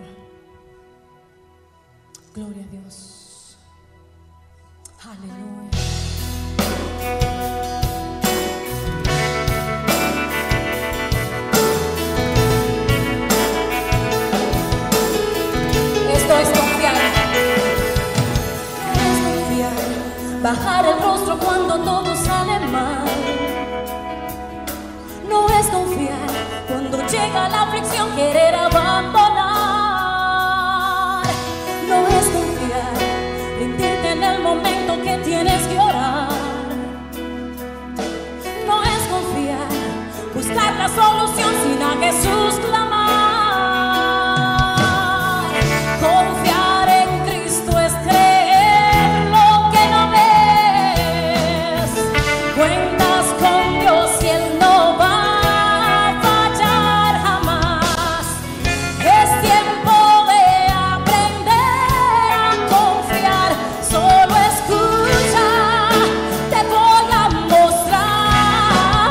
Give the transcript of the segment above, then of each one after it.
Gloria a Dios. Aleluya. Esto es confiar. Es confiar. Bajar el rostro cuando todo sale mal. No es confiar cuando llega la aflicción, querer abandonar. No es confiar, rendirte en el momento que tienes que orar. No es confiar, buscar la solución sin a Jesús clamar. Confiar en Cristo es creer lo que no ves. Cuentas con Dios y Él no va a fallar jamás. Es tiempo de aprender a confiar. Solo escucha, te voy a mostrar.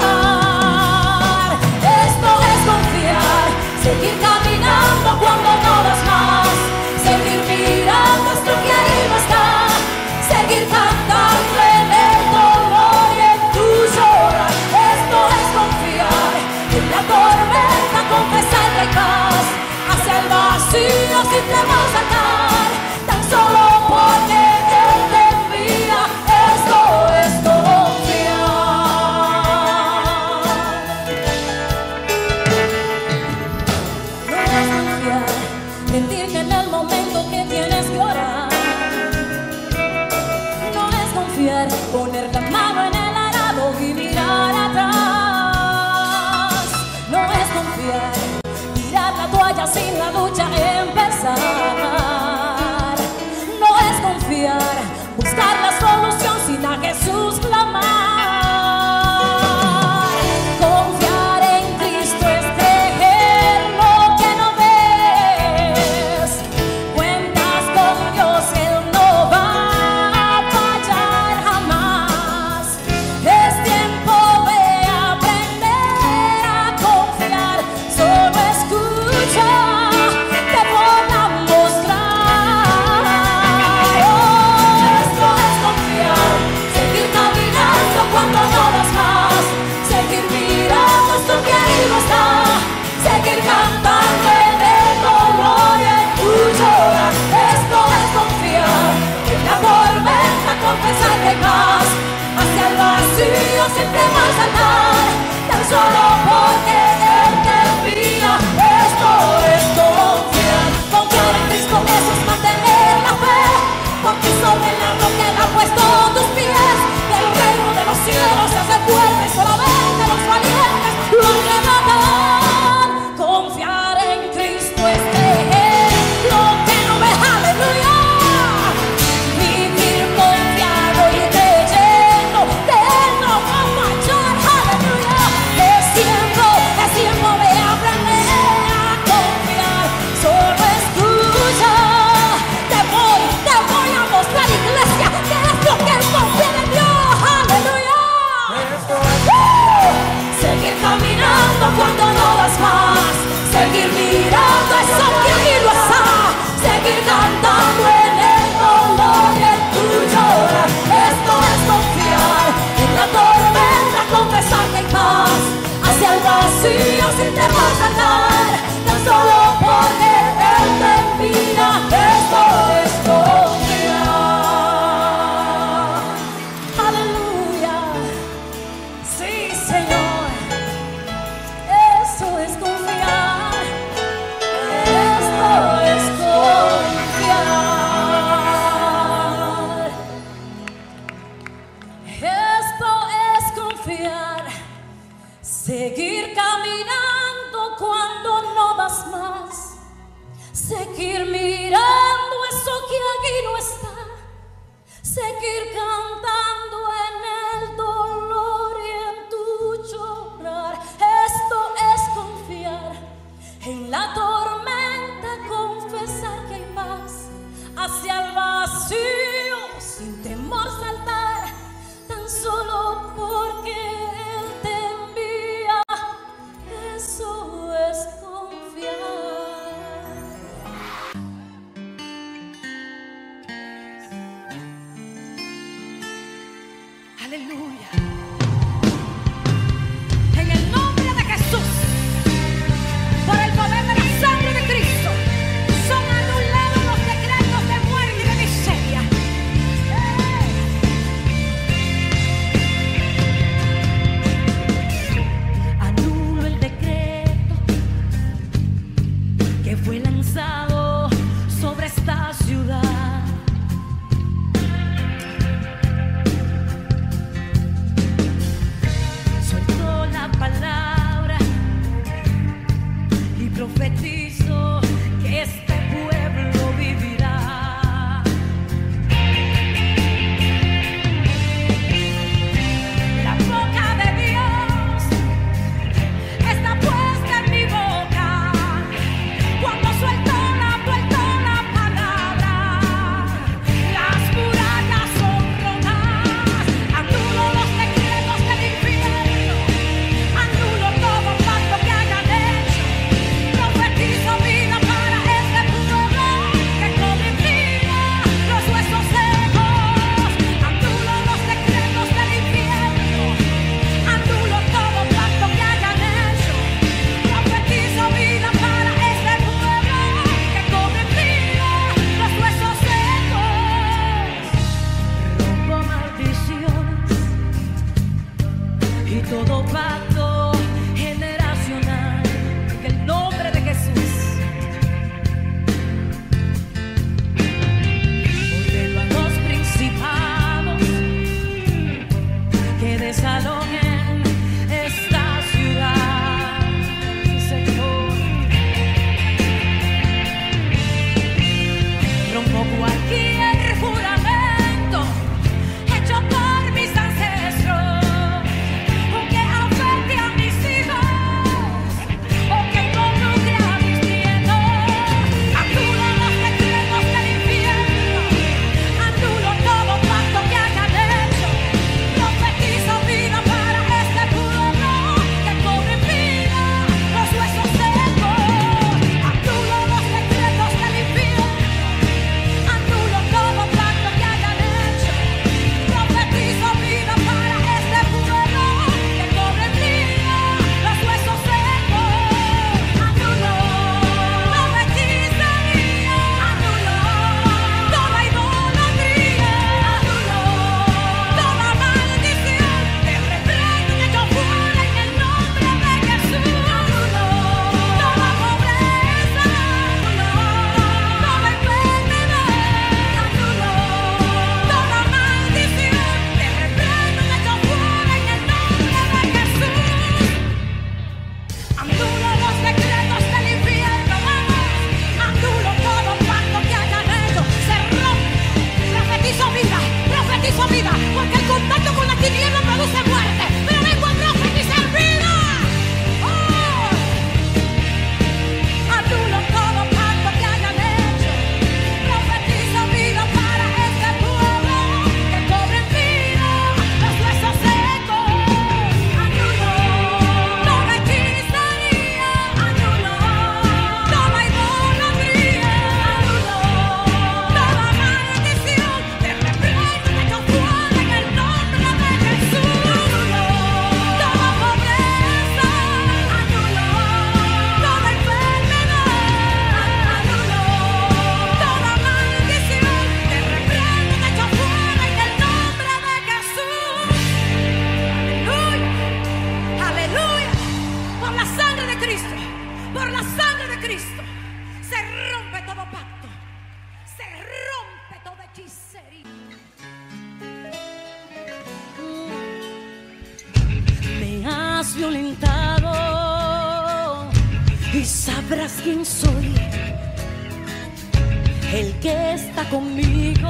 Esto es confiar, seguir caminando cuando no das más, seguir mirando esto que ahí no está, seguir cantando en el dolor y en tu llorar. Esto es confiar, en la tormenta confesar que hay paz, hacia el vacío sin temor saltar, tan solo porque Él te envía. Esto es confiar. No es confiar, rendirte en el momento que tienes que orar. No es confiar, poner la mano en el arado y mirar atrás. No es confiar, tirar la toalla sin la ducha empezar. No es confiar, buscar la solución sin a Jesús clamar. Confiar en Cristo es creer lo que no ves. Cuentas con Dios, Él no va a fallar jamás. Es tiempo de aprender a confiar. Solo escucha, te voy a mostrar. Esto es confiar, seguir caminando cuando no das más, seguir mirando esto que ahí no está, seguir cantando en el dolor y en tu llorar. Esto es confiar, en la tormenta confesar que hay paz, hacia el vacío siempre va a saltar, tan solo porque Él te envía. Esto es confiar, confiar en Cristo, eso es mantener la fe, porque sobre la roca Él ha puesto tus pies, que el reino de los cielos se hace fuerte, solamente los valientes lo arrebatan. Confiar en Cristo es creer lo que no ves. Aleluya. Vivir confiado y creyendo que Él no va a fallar. Aleluya. Es tiempo de aprender a confiar. Solo escucha, te voy a mostrar, iglesia, que es lo que Él confía en Dios. Aleluya. Seguir caminando cuando no das más, seguir mirando eso que ahí no está, seguir cantando en el dolor y en tu llorar. Esto es confiar, en la tormenta confesar que hay paz, hacia el vacío sin temor saltar, tan solo porque Él te envía. Esto es confiar. Aleluya. Sí, Señor. Esto es confiar. Esto es confiar. Esto es confiar. Seguir caminando cuando no das más. Seguir mirando eso que aquí no está. Seguir cantando en el dolor y en tu llorar. Esto es confiar, en la tormenta confesar que hay paz, hacia el vacío sin temor saltar, tan solo porque Él te envía. Eso es confiar. Aleluya. En el nombre de Jesús, por el poder de la sangre de Cristo, son anulados los decretos de muerte y de miseria. Anulo el decreto que fue lanzado sobre esta ciudad. Suelto la palabra y profetizo que este pueblo vivirá. La boca de Dios está puesta en mi boca. Cuando suelto la palabra, las murallas son rotas. Anulo los decretos del infierno, anulo todo pacto que hayan hecho. Profetizo vida para este pueblo que come vida los huesos secos. Anulo los decretos del infierno, anulo todo pacto que hayan hecho. Profetizo vida para este pueblo que come vida los huesos secos. Rompo maldiciones y todo pacto generacional en el nombre de Jesús. Ordeno a los principados que desalojen esta ciudad, Señor. Rompo cualquier juramento hecho por mis ancestros, o que afecte a mis hijos, o que involucre a mis nietos. Anulo los decretos del infierno, anulo todo pacto que hayan hecho. Profetizo vida para este pueblo que cobre vida los huesos secos. Anulo los decretos del infierno, anulo todo pacto que hayan hecho. Profetizo vida para este pueblo que cobre vida los huesos secos. Anulo toda hechicería, anulo toda idolatría, anulo toda maldición. Te reprendo y echo fuera en el nombre de Jesús. Anulo toda pobreza, anulo toda enfermedad, anulo toda maldición. Te reprendo y echo fuera en el nombre de Jesús. Anulo los decretos del infierno, vamos. Anulo todo pacto que hayan hecho. Se rompe. Profetizo vida, porque el contacto con la tiniebla produce muerte. Pero vengo a profetizar vida. ¡Oh! Anulo todo pacto que hayan hecho. Profetizo vida para este pueblo que cobre vida los huesos secos. Anulo toda hechicería, anulo toda idolatría, anulo toda maldición. Te reprendo y te echo fuera en el nombre de Jesús. Anulo toda pobreza, anulo toda enfermedad, anulo toda maldición. Te reprendo y te echo fuera en el nombre de Jesús. Aleluya, aleluya. Por la sangre de Cristo, por la sangre de Cristo, se rompe todo pacto, se rompe toda hechicería. Me has violentado y sabrás quién soy. El que está conmigo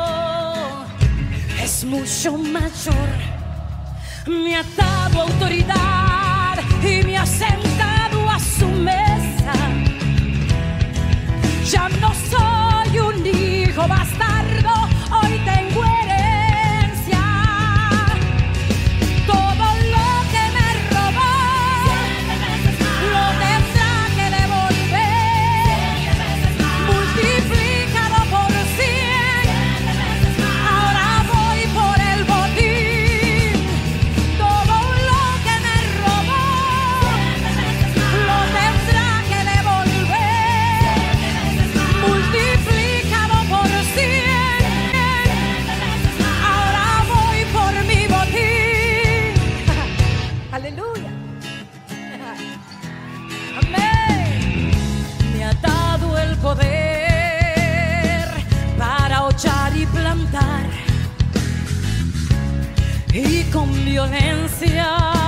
es mucho mayor. Me ha dado autoridad y me ha sentado a su mesa. Ya no soy un hijo bastardo, hoy tengo herencia. Todo lo que me robó lo tendrá que devolver. Multiplicado por 100, ahora voy por el botín. con violencia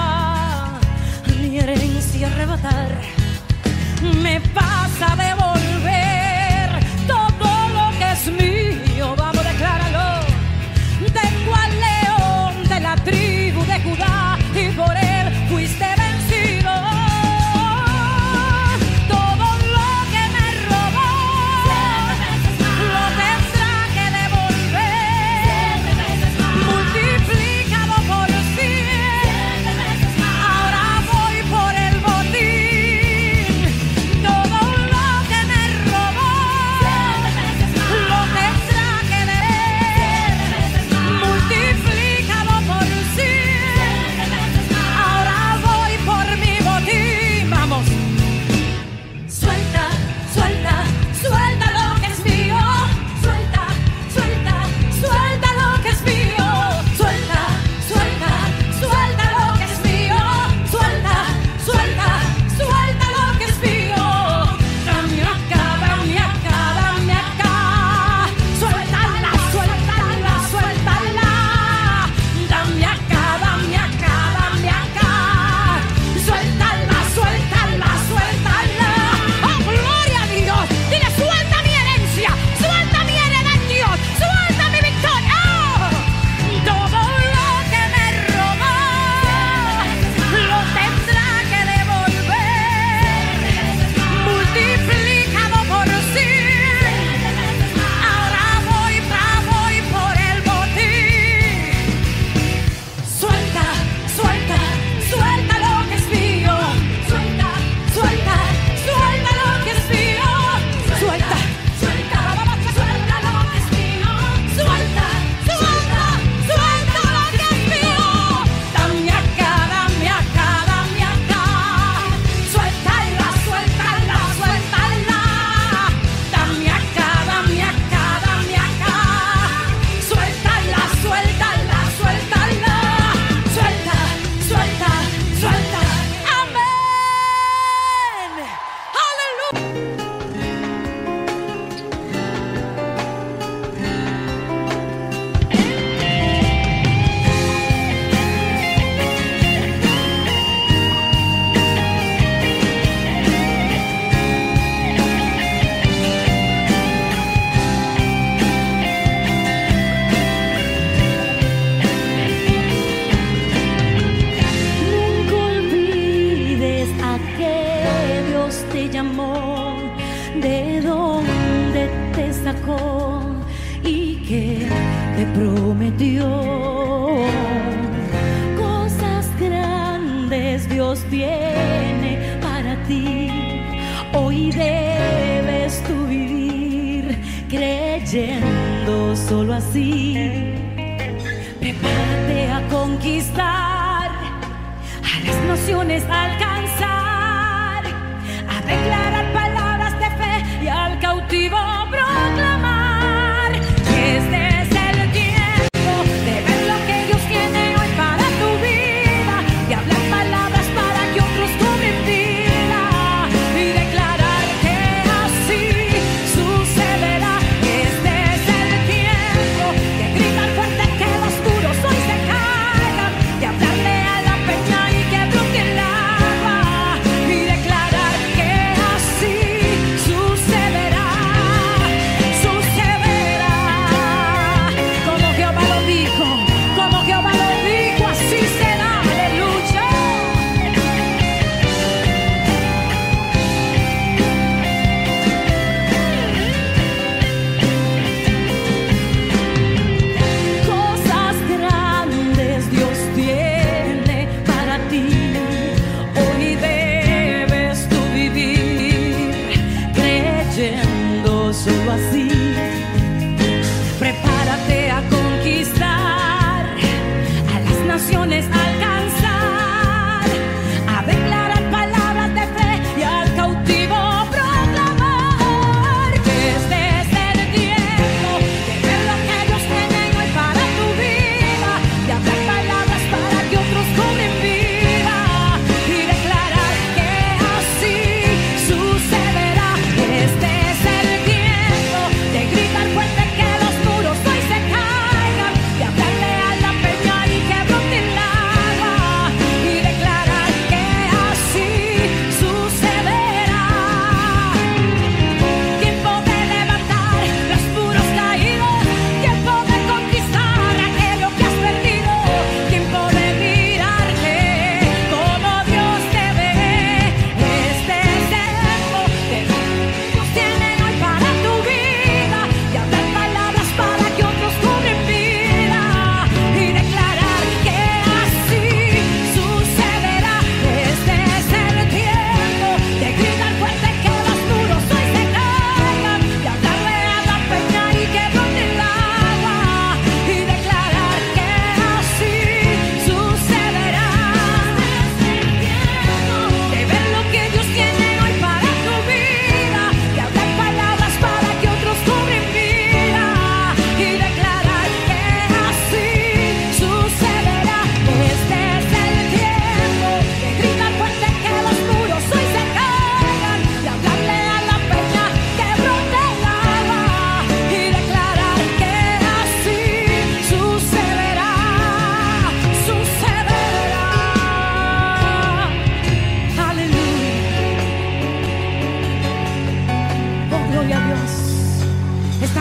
ni herencia arrebatar. Me vas a devolver todo lo que es mío. Vamos, decláralo. Tengo al león de la tribu de Judá y por él fuiste vencido. Todo lo que me robó lo tendrá que devolver, multiplicado por 100. Ahora voy por el botín. Todo lo que me robó lo tendrá que devolver, multiplicado por 100. Ahora voy por mi botín. Vamos. Suelta, suelta, suelta lo que es mío. Suelta, suelta, suelta lo que es mío. Suelta, suelta, suelta lo que es mío. Suelta, suelta, suelta lo que es mío. Dame acá, dame acá, dame acá. Suéltala, suéltala, suéltala. Dame acá, dame acá, dame acá. Suéltala, suéltala, suéltala. ¡Oh, gloria a Dios! Dile, suelta mi herencia, suelta mi heredad, Dios, suelta mi victoria. ¡Oh! Todo lo que me robó lo tendrá que devolver, multiplicado por 100. Ahora voy por el botín. Suelta, suelta, suelta lo que es mío. Suelta, suelta, suelta lo que es mío. Suelta, suelta, suelta lo que es mío. Suelta, suelta, suelta lo que es mío. Dame acá, dame acá, dame acá. Suéltala, suéltala, suéltala. Dame acá, dame acá, dame acá. Suéltala, suéltala, suéltala. Suelta, suelta, suelta. Amén. Aleluya. Nunca olvides a que Dios te llamó, de dónde te sacó y que te prometió. Cosas grandes Dios tiene para ti. Hoy debes tú vivir creyendo solo así. Prepárate a conquistar, a las naciones alcanzar, a declarar palabras de fe y al cautivo proclamar. Este es el tiempo de ver lo que Dios tiene hoy para tu vida y hablar palabras para que otros cobren vida y declarar que así sucederá. Este es el tiempo de gritar fuerte que los duros hoy se caigan, de hablarle a la peña y que brote el agua y declarar que así sucederá, sucederá. Como Jehová lo dijo, así será. Aleluya. Cosas grandes Dios tiene para ti. Hoy debes tú vivir creyendo solo así. Prepárate a conquistar, a las naciones alcanzar, a declarar palabras de fe y al cautivo proclamar. Que este es el tiempo de ver lo que Dios tiene hoy para tu vida, de hablar palabras para que otros cobren vida y declarar que así sucederá. Este es el tiempo de gritar fuerte que los muros hoy se caigan, de hablarle a la peña y que brote el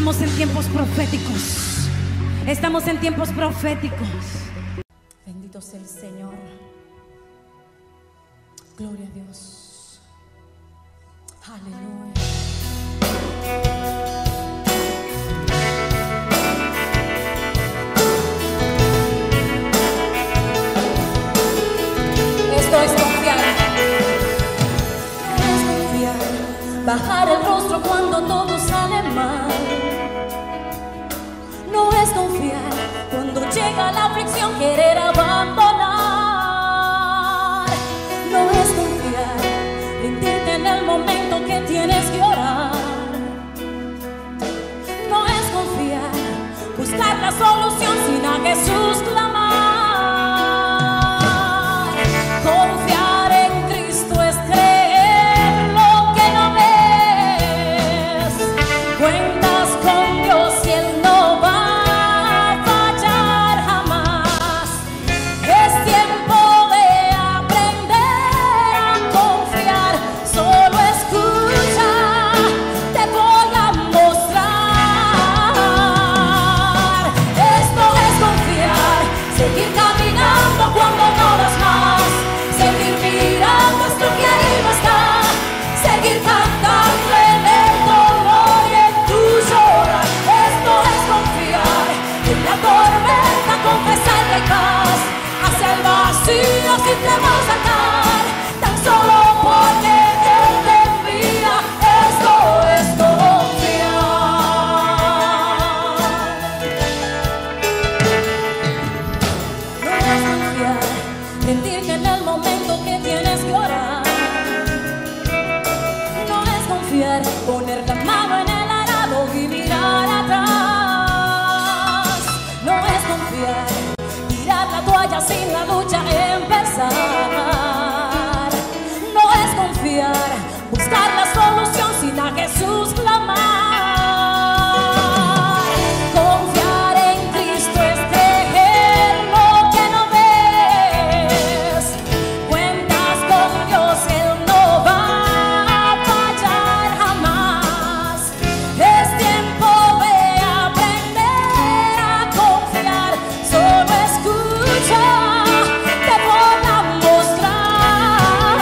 Estamos en tiempos proféticos. Estamos en tiempos proféticos. Bendito sea el Señor. Gloria a Dios. Aleluya. Esto es confiar. Es confiar. Bajar el rostro cuando todo sale mal. No es confiar cuando llega la aflicción, querer abandonar. No es confiar, rendirte en el momento que tienes que orar. No es confiar, buscar la solución sin a Jesús clamar. Confiar en Cristo es creer lo que no ves. Cuentas con Dios y Él no va a fallar jamás. Es tiempo de aprender a confiar. Solo escucha, te voy a mostrar. Esto es confiar, seguir caminando cuando no das más, seguir mirando hasta que ahí no está, seguir cantando en el dolor y en tu llorar. Esto es confiar, en la tormenta confesar que hay paz, hacia el vacío sin temor saltar, tan solo porque Él te envía. Esto es confiar. No es confiar, rendirte en el momento que tienes que orar. No es confiar, poner la mano en el arado y mirar atrás. No es confiar, tirar la toalla sin la lucha empezar. No es confiar, buscar la solución sin a Jesús clamar. Confiar en Cristo es creer lo que no ves. Cuentas con Dios, Él no va a fallar jamás. Es tiempo de aprender a confiar. Solo escucha, te voy a mostrar.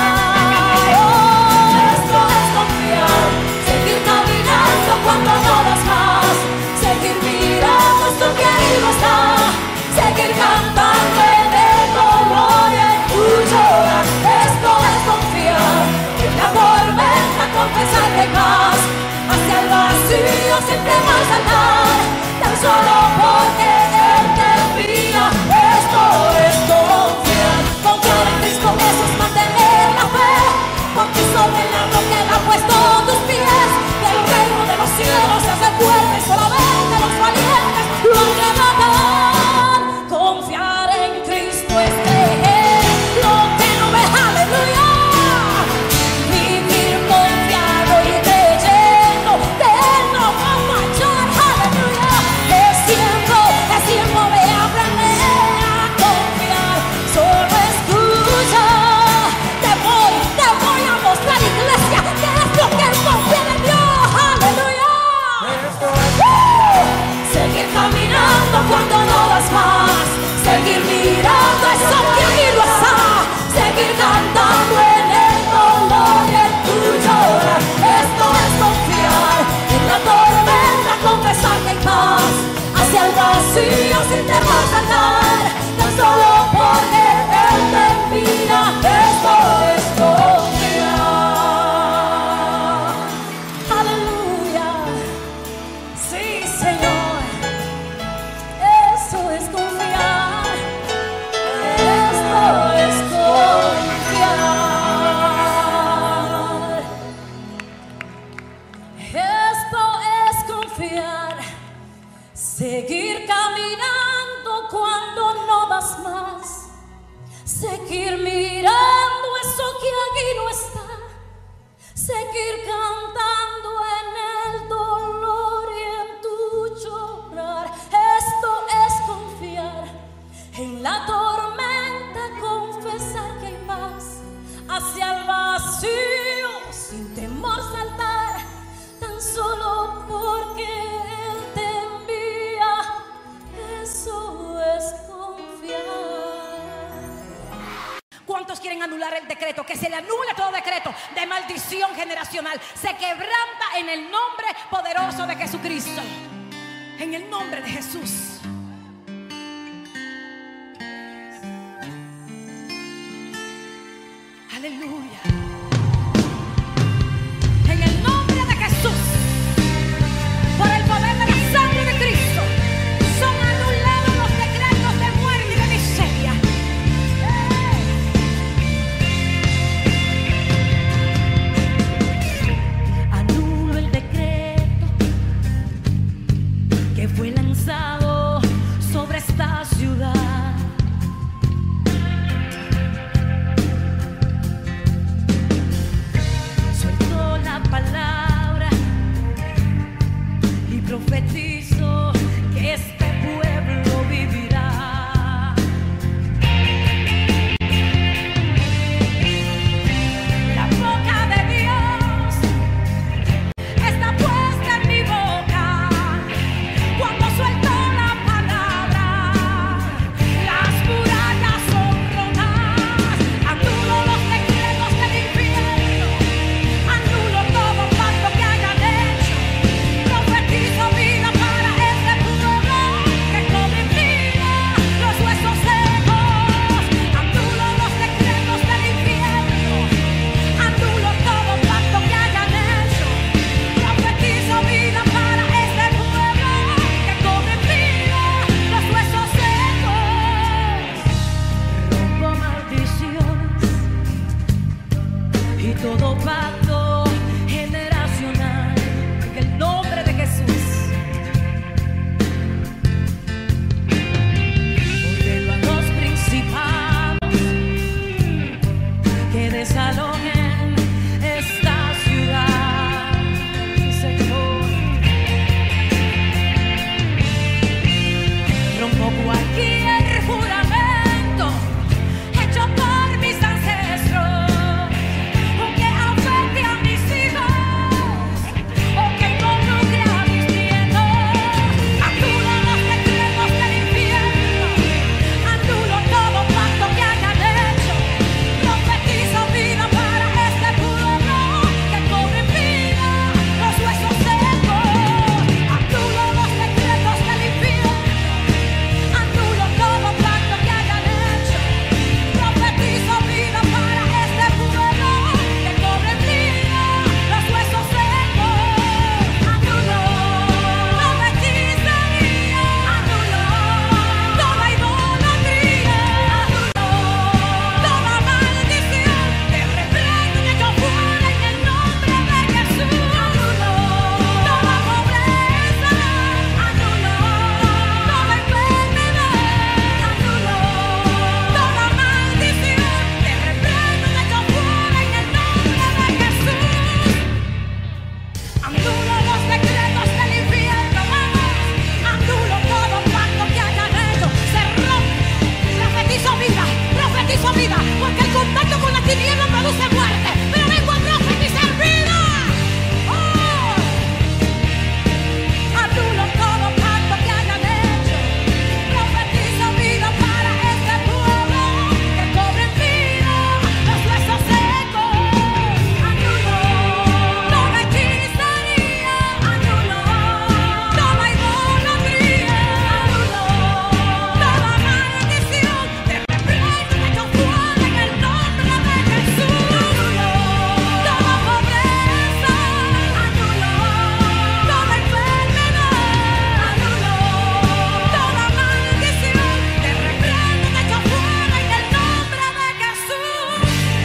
Esto es confiar, seguir caminando cuando no das más, seguir mirando hasta que ahí no está, seguir cantando en el dolor y en tu llorar. Esto es confiar, en la tormenta confesar que hay paz, hacia el vacío sin temor saltar, tan solo porque Él te envía. Esto es confiar, confiar en Cristo Jesús, mantener la fe, porque sobre la roca Él ha puesto tus pies. Del reino de los cielos se hace fuerte, solamente los valientes lo arrebatan. Confiar en Cristo es creer lo que no ves. Aleluya. Vivir confiado y creyendo que Él no va a fallar. Aleluya. Es tiempo de aprender a confiar. Solo escucha, te voy a mostrar, iglesia, que es lo que Él confiere en Dios. Aleluya. Seguir caminando cuando no das más, seguir mirando eso que ahí no está, seguir cantando en el dolor y en tu llorar. Esto es confiar, en la tormenta confesar que hay paz, hacia el vacío sin temor saltar, tan solo porque Él te envía. Esto es confiar. Aleluya. Sí, Señor. Eso es confiar. Esto es confiar. Esto es confiar. Seguir caminando cuando no das más. Seguir mirando eso que aquí no está. Seguir cantando en el dolor y en tu llorar. Esto es confiar, en la tormenta confesar que hay paz, hacia el vacío sin temor saltar, tan solo porque Él decreto, que se le anule todo decreto de maldición generacional. Se quebranta en el nombre poderoso de Jesucristo. En el nombre de Jesús. Aleluya. En el nombre de Jesús, por el poder de la sangre de Cristo, son anulados los decretos de muerte y de miseria. Anulo el decreto que fue lanzado sobre esta ciudad. Palabra y profetizo que este pueblo vivirá. La boca de Dios está puesta en mi boca. Cuando suelto la palabra, las murallas son rotas. Anulo los decretos del infierno. Anulo todo pacto que hayan hecho. Profetizo vida para este pueblo que cobre vida los huesos secos. Anulo los decretos del infierno. Anulo todo pacto que hayan hecho. Profetizo vida para este pueblo que cobre vida los huesos secos. Rompo maldiciones y todo pacto generacional en el nombre de Jesús. Ordeno a los principados que desalojen esta ciudad, Señor. Rompo cualquier juramento hecho por mis ancestros, o que afecte a mis hijos, o que involucre a mis nietos. Anulo los decretos del infierno. Anulo todo pacto que hayan hecho. Profetizo vida para este pueblo que cobre vida los huesos secos. Anulo los decretos del infierno. Anulo todo pacto que hayan hecho. Profetizo vida para este pueblo que cobre vida los huesos secos. Anulo toda hechicería. Anulo toda idolatría. Anulo toda maldición. Te reprendo y echo fuera en el nombre de Jesús. Anulo toda pobreza. Anulo toda enfermedad. Anulo toda maldición. Te reprendo y echo fuera en el nombre de Jesús. Anulo los decretos del infierno, vamos. Anulo todo pacto que hayan hecho. Se rompe. Profetizo vida, porque el contacto con la tiniebla produce muerte. Pero vengo a profetizar vida. Oh. Anulo todo pacto que hayan hecho. Profetizo vida para este pueblo que cobre vida los huesos secos. Anulo toda hechicería. Anulo toda idolatría. Anulo toda maldición. Te reprendo y te echo fuera en el nombre de Jesús. Anulo toda pobreza. Anulo toda enfermedad. Anulo toda maldición. Te reprendo y te echo fuera en el nombre de Jesús.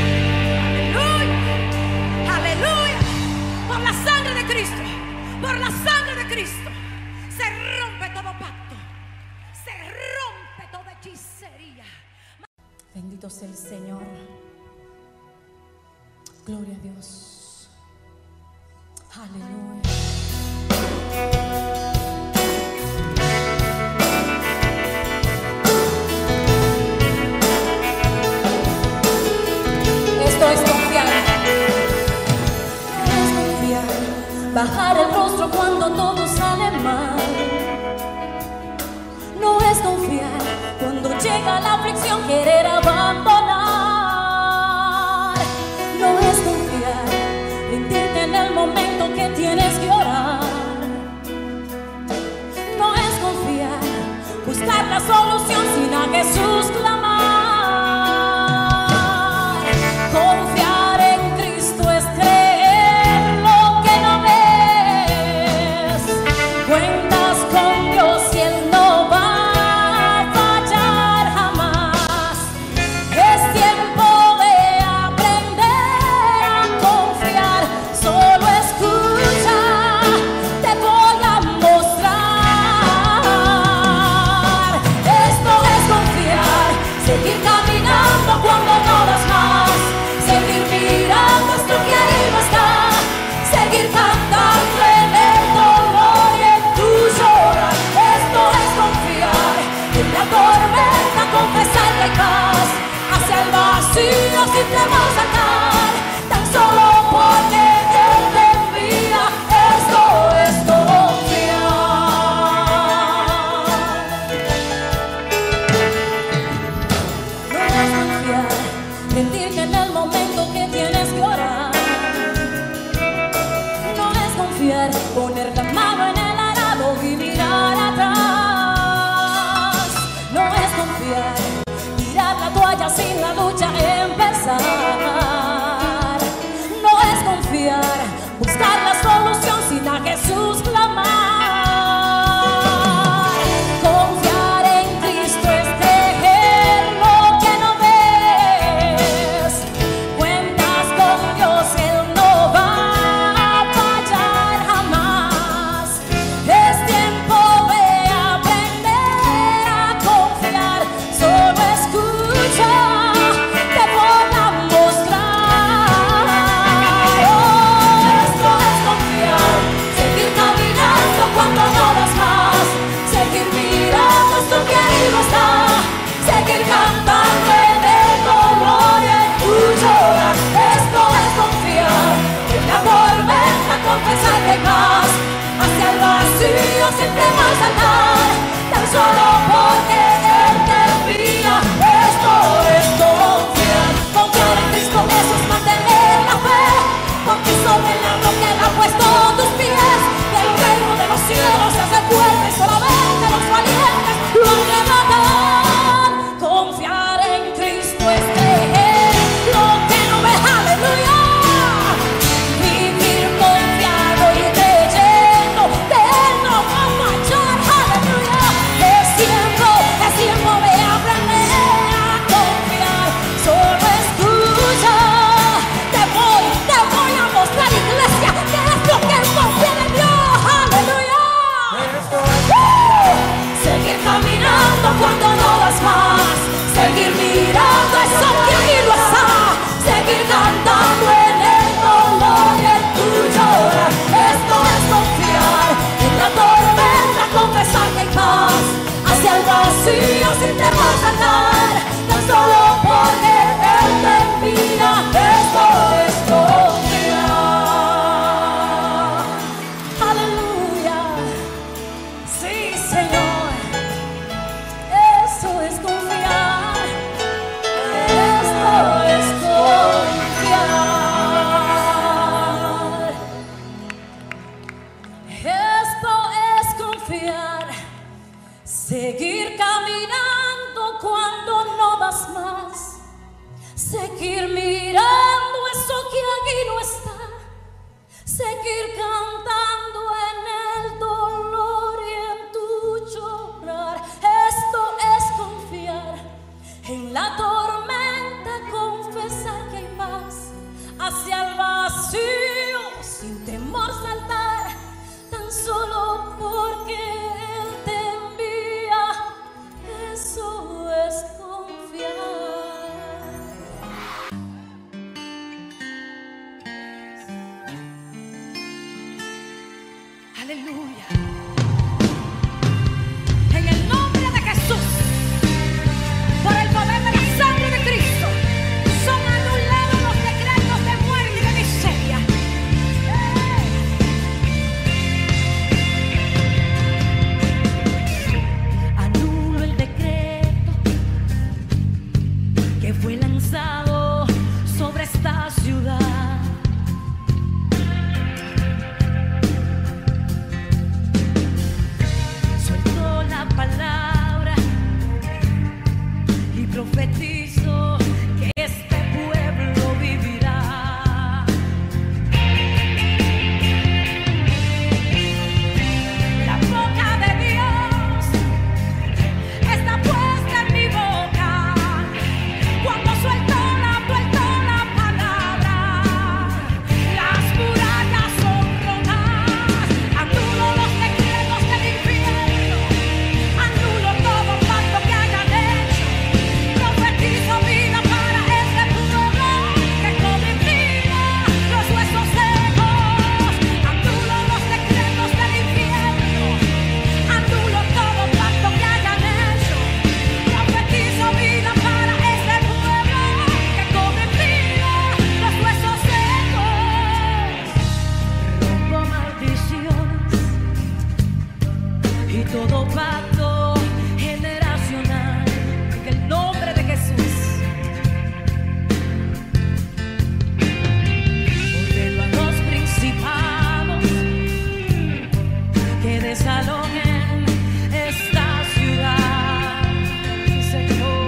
Aleluya. Aleluya. Por la sangre de Cristo. Por la sangre de Cristo. Se rompe todo pacto. Se rompe toda hechicería. Bendito sea el Señor. Gloria a Dios. Aleluya. Esto es confiar. Es confiar. Bajar el rostro cuando todo sale mal. No es confiar cuando llega la aflicción, querer abandonar. buscar la solución sin a Jesús clamar. Confiar en Cristo es creer lo que no ves. Cuentas con Dios y Él no va a fallar jamás. Es tiempo de aprender a confiar. Solo escucha, te voy a mostrar. Esto es confiar, seguir caminando cuando no das más, seguir mirando esto que ahí no está, seguir cantando en el dolor y en tu llorar. Esto es confiar, en la tormenta confesar que vas hacia el vacío sin temor saltar, tan solo porque Él te envía. Esto es confiar. No es confiar, rendirte en el momento que tienes que orar. No es confiar, poner la mano en el arado y mirar atrás. No es confiar, tirar la toalla sin la lucha empezar. No es confiar, buscar la solución sin a Jesús clamar. Confiar en Cristo es creer lo que no ves. Cuentas con Dios, Él no va a fallar jamás. Es tiempo de aprender a confiar. Solo escucha, te voy a mostrar. Esto es confiar, seguir caminando cuando no das más, seguir mirando esto que ahí no está, seguir cantando en el dolor y en tu llorar. Esto es confiar, en la tormenta confesar que más, hacia el vacío sin temor saltar, tan solo porque Él te envía. Esto es confiar, confiar en Cristo, eso es mantener la fe, porque sobre la roca Él ha puesto tus pies, que el reino de los cielos se hace fuerte, solamente los valientes lo arrebatan. Confiar en Cristo es creer lo que no ves, aleluya. Vivir confiado y creyendo que Él no va a fallar, aleluya. Es tiempo de aprender a confiar. Solo escucha, te voy a mostrar, iglesia, que es lo que confía en Dios, aleluya. Seguir caminando cuando no das más, seguir mirando eso que ahí no está, seguir cantando en el dolor y en tu llorar. Esto es confiar, en la tormenta confesar que hay paz, hacia el vacío sin temor saltar, tan solo porque Él te envía. Esto es confiar, aleluya. Sí, Señor, esto es confiar, esto es confiar, esto es confiar, seguir caminando cuando no das más, seguir mirando eso que aquí no está, seguir cantando en el dolor y en tu llorar. Esto es confiar, en la tormenta confesar que hay paz, hacia el vacío sin temor saltar, tan solo porque Él te envía. Eso es confiar. y todo pacto generacional en el nombre de Jesús. Ordeno a los principados que desalojen esta ciudad, sí, Señor.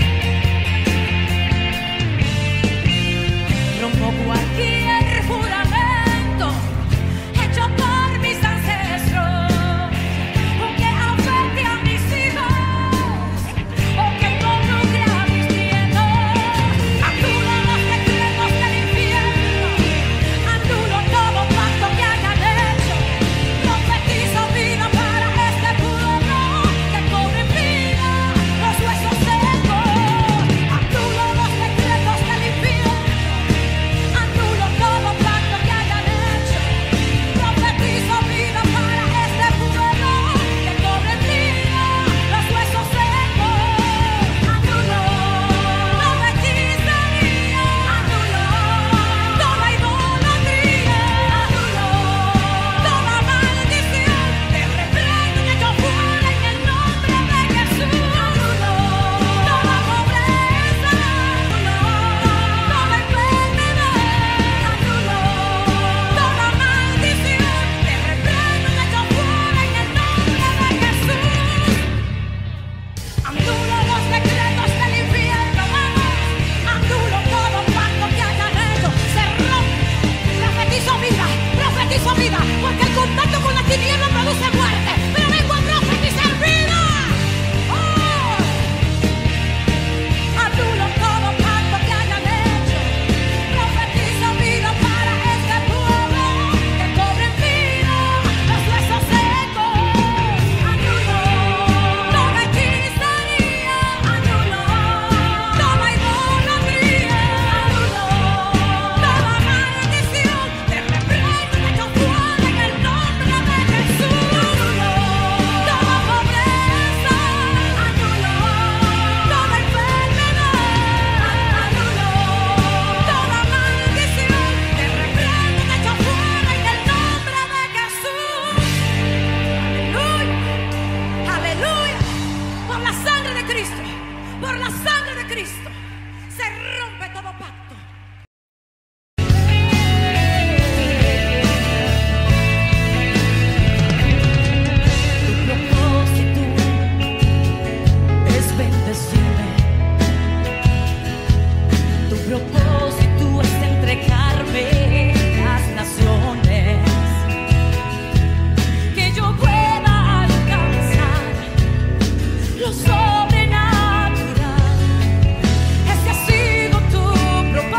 Rompo cualquier juramento hecho por mis ancestros, o que afecte a mis hijos, o que involucre a mis nietos. Anulo los decretos del infierno, anulo todo pacto que hayan hecho. Profetizo vida para este pueblo, que cobren vida los huesos secos. Anulo los decretos del infierno, anulo todo pacto que hayan hecho. Profetizo vida para este pueblo, que cobren vida los huesos secos. Anulo toda hechicería, anulo toda idolatría, anulo toda maldición. Te reprendo y echo fuera en el nombre de Jesús. Anulo toda pobreza, anulo toda enfermedad, anulo toda maldición. Te reprendo y echo fuera en el nombre de Jesús. Anulo los decretos del infierno, vamos. Anulo todo pacto que hayan hecho. Se rompe. Profetizo vida, porque el contacto con la tiniebla produce muerte. Pero vengo a profetizar vida. ¡Oh! Anulo todo pacto que hayan hecho. Profetizo vida para este pueblo, que cobren vida los huesos secos. Anulo toda hechicería, anulo toda idolatría, anulo toda maldición. Te reprendo y echo fuera en el nombre de Jesús. Anulo toda pobreza, anulo toda enfermedad, anulo toda maldición. Te reprendo y echo fuera en el nombre de Jesús. Aleluya, aleluya. Por la sangre de Cristo, por la sangre de Cristo, se rompe todo pacto. Tu propósito es bendecirme. Tu propósito es entregarme las naciones, que yo pueda alcanzar lo sobrenatural. Ese ha sido tu propósito.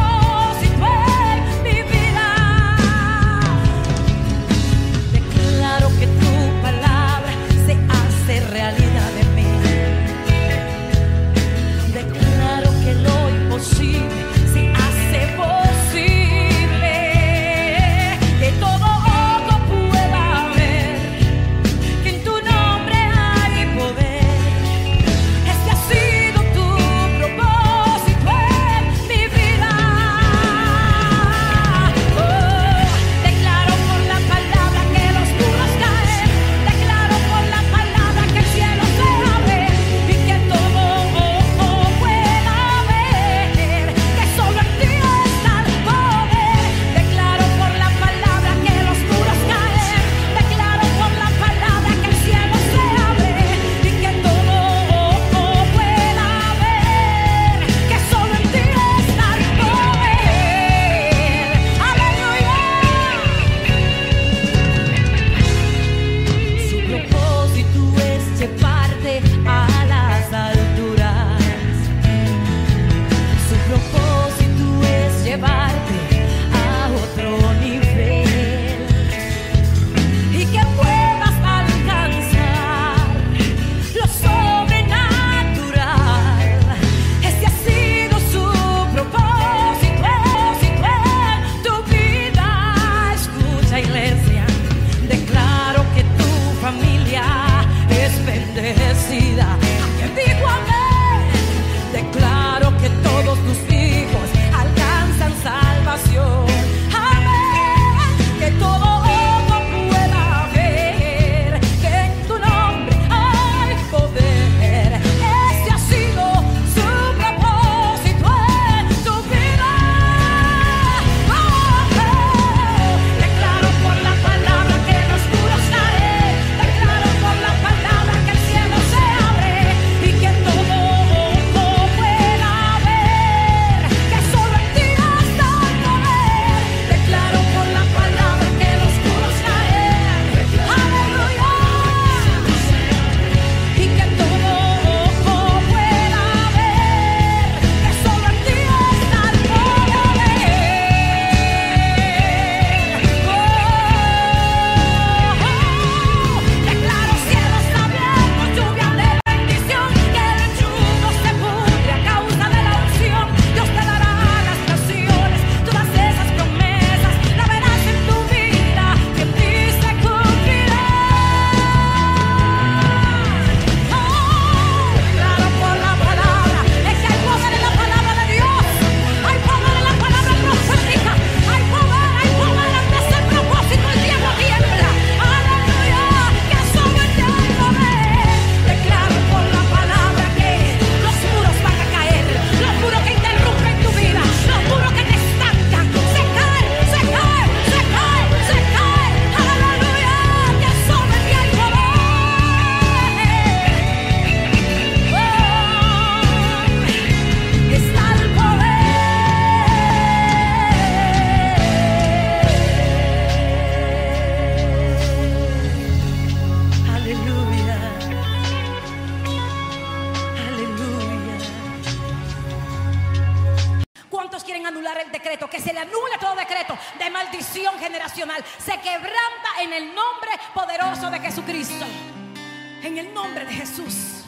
el decreto, que se le anule todo decreto de maldición generacional. Se quebranta en el nombre poderoso de Jesucristo. En el nombre de Jesús.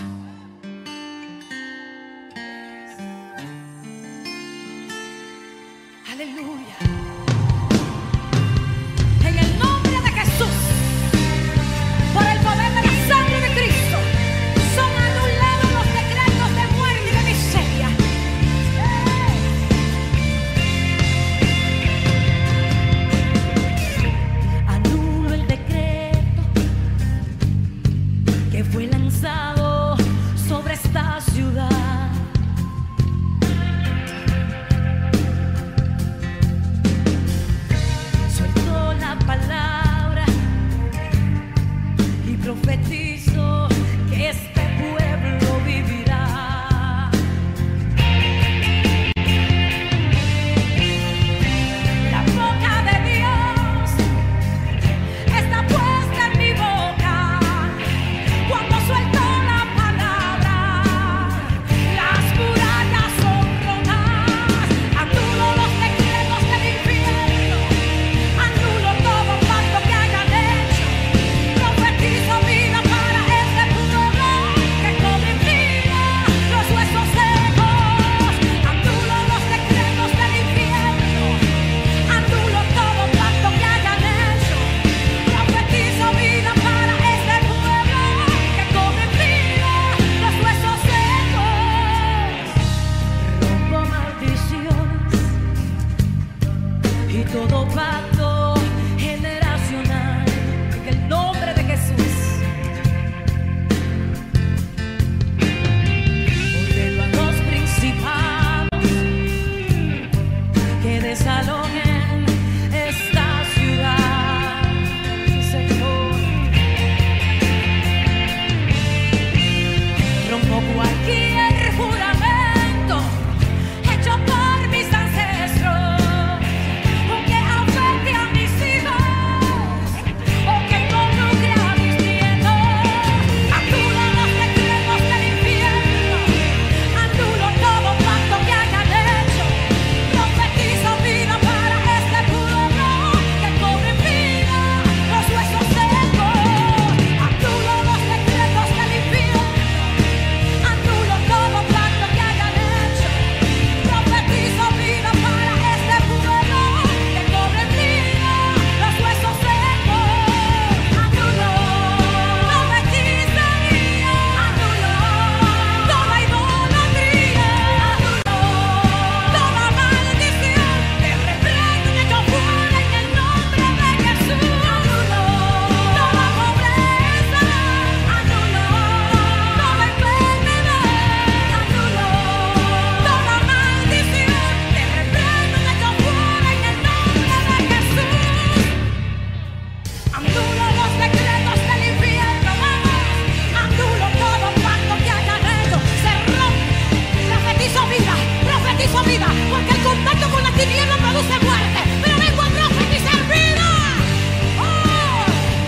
Aleluya. En el nombre de Jesús, por el poder de la sangre de Cristo, son anulados los decretos de muerte y de miseria. Anulo el decreto que fue lanzado sobre esta ciudad. Suelto la palabra y profetizo que este pueblo vivirá. La boca de Dios está puesta en mi boca. Cuando suelto la palabra, las murallas son rotas. Anulo los decretos del infierno, anulo todo pacto que hayan hecho. Profetizo vida para este pueblo que cobre vida los huesos secos. Anulo los decretos del infierno, anulo todo pacto que hayan hecho. Profetizo vida para este pueblo que cobre vida los huesos secos. Rompo maldiciones y todo pacto generacional en el nombre de Jesús. Ordeno a los principados que desalojen esta ciudad, Señor. Rompo cualquier juramento hecho por mis ancestros, o que afecte a mis hijos, o que involucre a mis nietos. Anulo los decretos del infierno, anulo todo pacto que hayan hecho. Profetizo vida para este pueblo que cobre vida los huesos secos. Anulo los decretos del infierno, anulo todo pacto que hayan hecho. Profetizo vida para este pueblo que cobre vida los huesos secos. Anulo toda hechicería, anulo toda idolatría, anulo toda maldición. Te reprendo y echo fuera en el nombre de Jesús. Anulo toda pobreza, anulo toda enfermedad, anulo toda maldición. Te reprendo y echo fuera en el nombre de Jesús. Anulo los decretos del infierno, vamos. Anulo todo pacto que hayan hecho. Se rompe. Profetizo vida, porque el contacto con la tiniebla produce muerte, pero vengo a profetizar vida. Oh.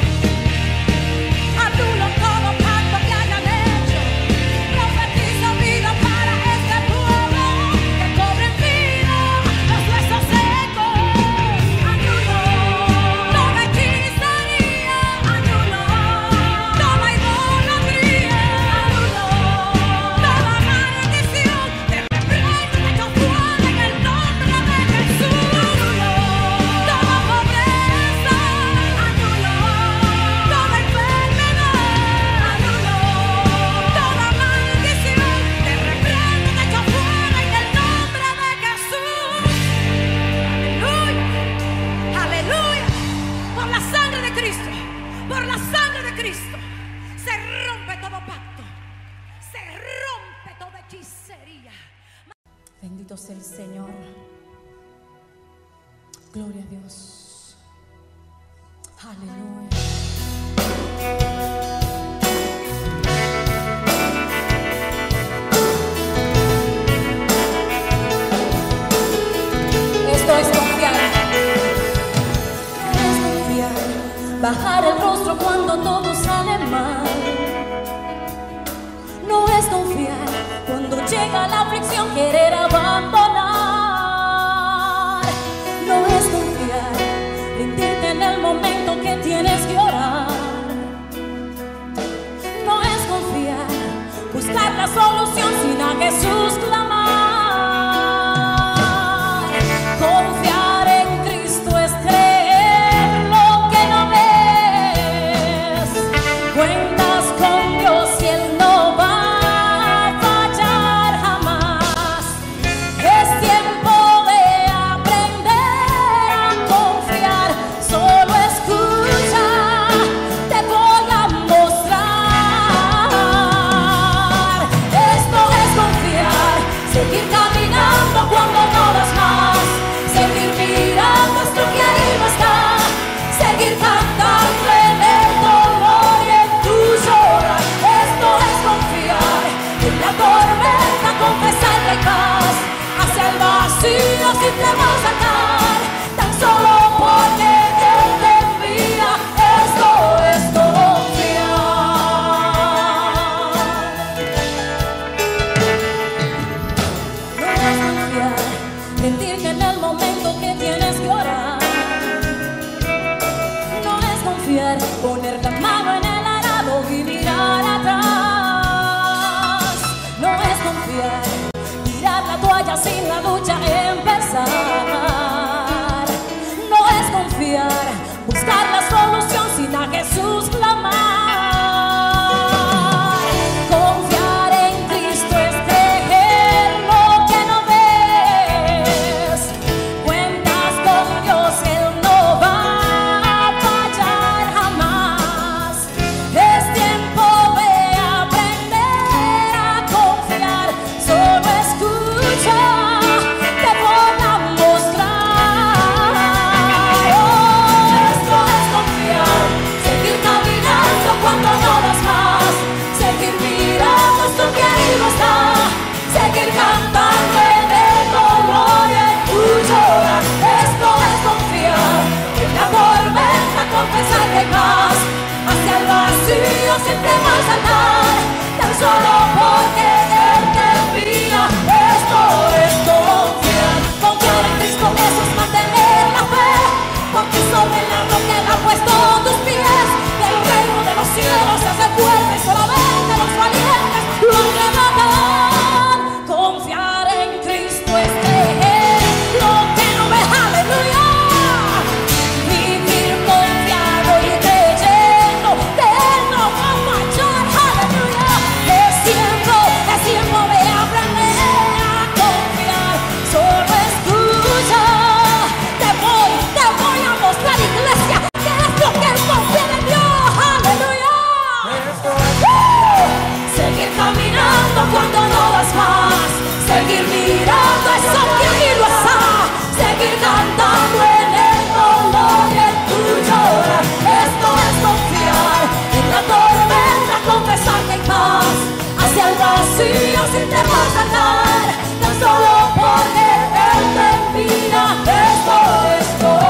Anulo todo pacto que hayan hecho. Profetizo vida para este pueblo que cobre vida los huesos secos. Anulo toda hechicería, anulo toda idolatría, anulo toda maldición. Te reprendo y echo fuera en el nombre de Jesús. Anulo toda pobreza, anulo toda enfermedad, anulo toda maldición. Te reprendo y echo fuera en el nombre de Jesús. Aleluya, aleluya. Por la sangre de Cristo, por la sangre de Cristo, se rompe todo pacto, se rompe toda hechicería. Bendito sea el Señor. Gloria a Dios. Aleluya. Esto es confiar. Es confiar. Bajar el rostro cuando todo sale mal. No es confiar cuando llega la aflicción, querer abandonar. la solución sin a Jesús clamar. Confiar en Cristo es creer lo que no ves. Cuentas con Dios y Él no va a fallar jamás. Es tiempo de aprender a confiar. Solo escucha, te voy a mostrar. Esto es confiar, seguir caminando cuando no das más, seguir mirando esto que ahí no está, seguir cantando en el dolor y en tu llorar. Esto es confiar, en la tormenta confesarle paz, hacia el vacío sin temor saltar, tan solo porque Él te envía. Esto es confiar. No es confiar, rendirte en el momento que tienes que orar. No es confiar, poner la mano en el arado y mirar atrás. No es confiar, tirar la toalla sin la lucha empezar. No es confiar, buscar la solución sin a Jesús clamar. Confiar en Cristo es creer lo que no ves. Cuentas con Dios, Él no va a fallar jamás. Es tiempo de aprender a confiar. Solo escucha, te voy a mostrar. Esto es confiar, seguir caminando cuando no das más, seguir mirando esto que ahí no está, seguir cantando en el dolor y en tu llorar. Esto es confiar, en la tormenta confesarle paz, hacia el vacío sin temor saltar, tan solo porque Él te envía. Esto es confiar, confiar en Cristo eso es mantener la fe, porque sobre la roca Él ha puesto tus pies, que el reino de los cielos se hace fuerte, solamente los valientes lo arrebatan. Confiar en Cristo es creer lo que no ves, aleluya. Vivir confiado y creyendo que Él no va a fallar, aleluya. Es tiempo de aprender a confiar. Solo escucha, te voy a mostrar, iglesia, que es lo que Él confía en Dios, aleluya. Seguir caminando cuando no das más, seguir mirando eso que ahí no está, seguir cantando en el dolor y en tu llorar. Esto es confiar, en la tormenta confesar que hay paz, hacia el vacío sin temor saltar, tan solo porque Él te envía. Esto es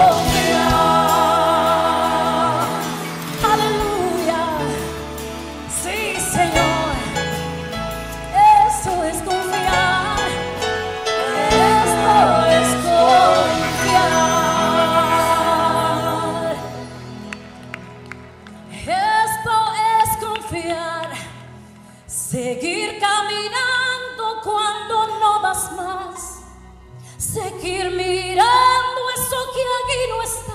confiar, aleluya. Sí, Señor, esto es confiar, esto es confiar, esto es confiar, seguir caminando cuando no das más, seguir mirando eso que aquí no está.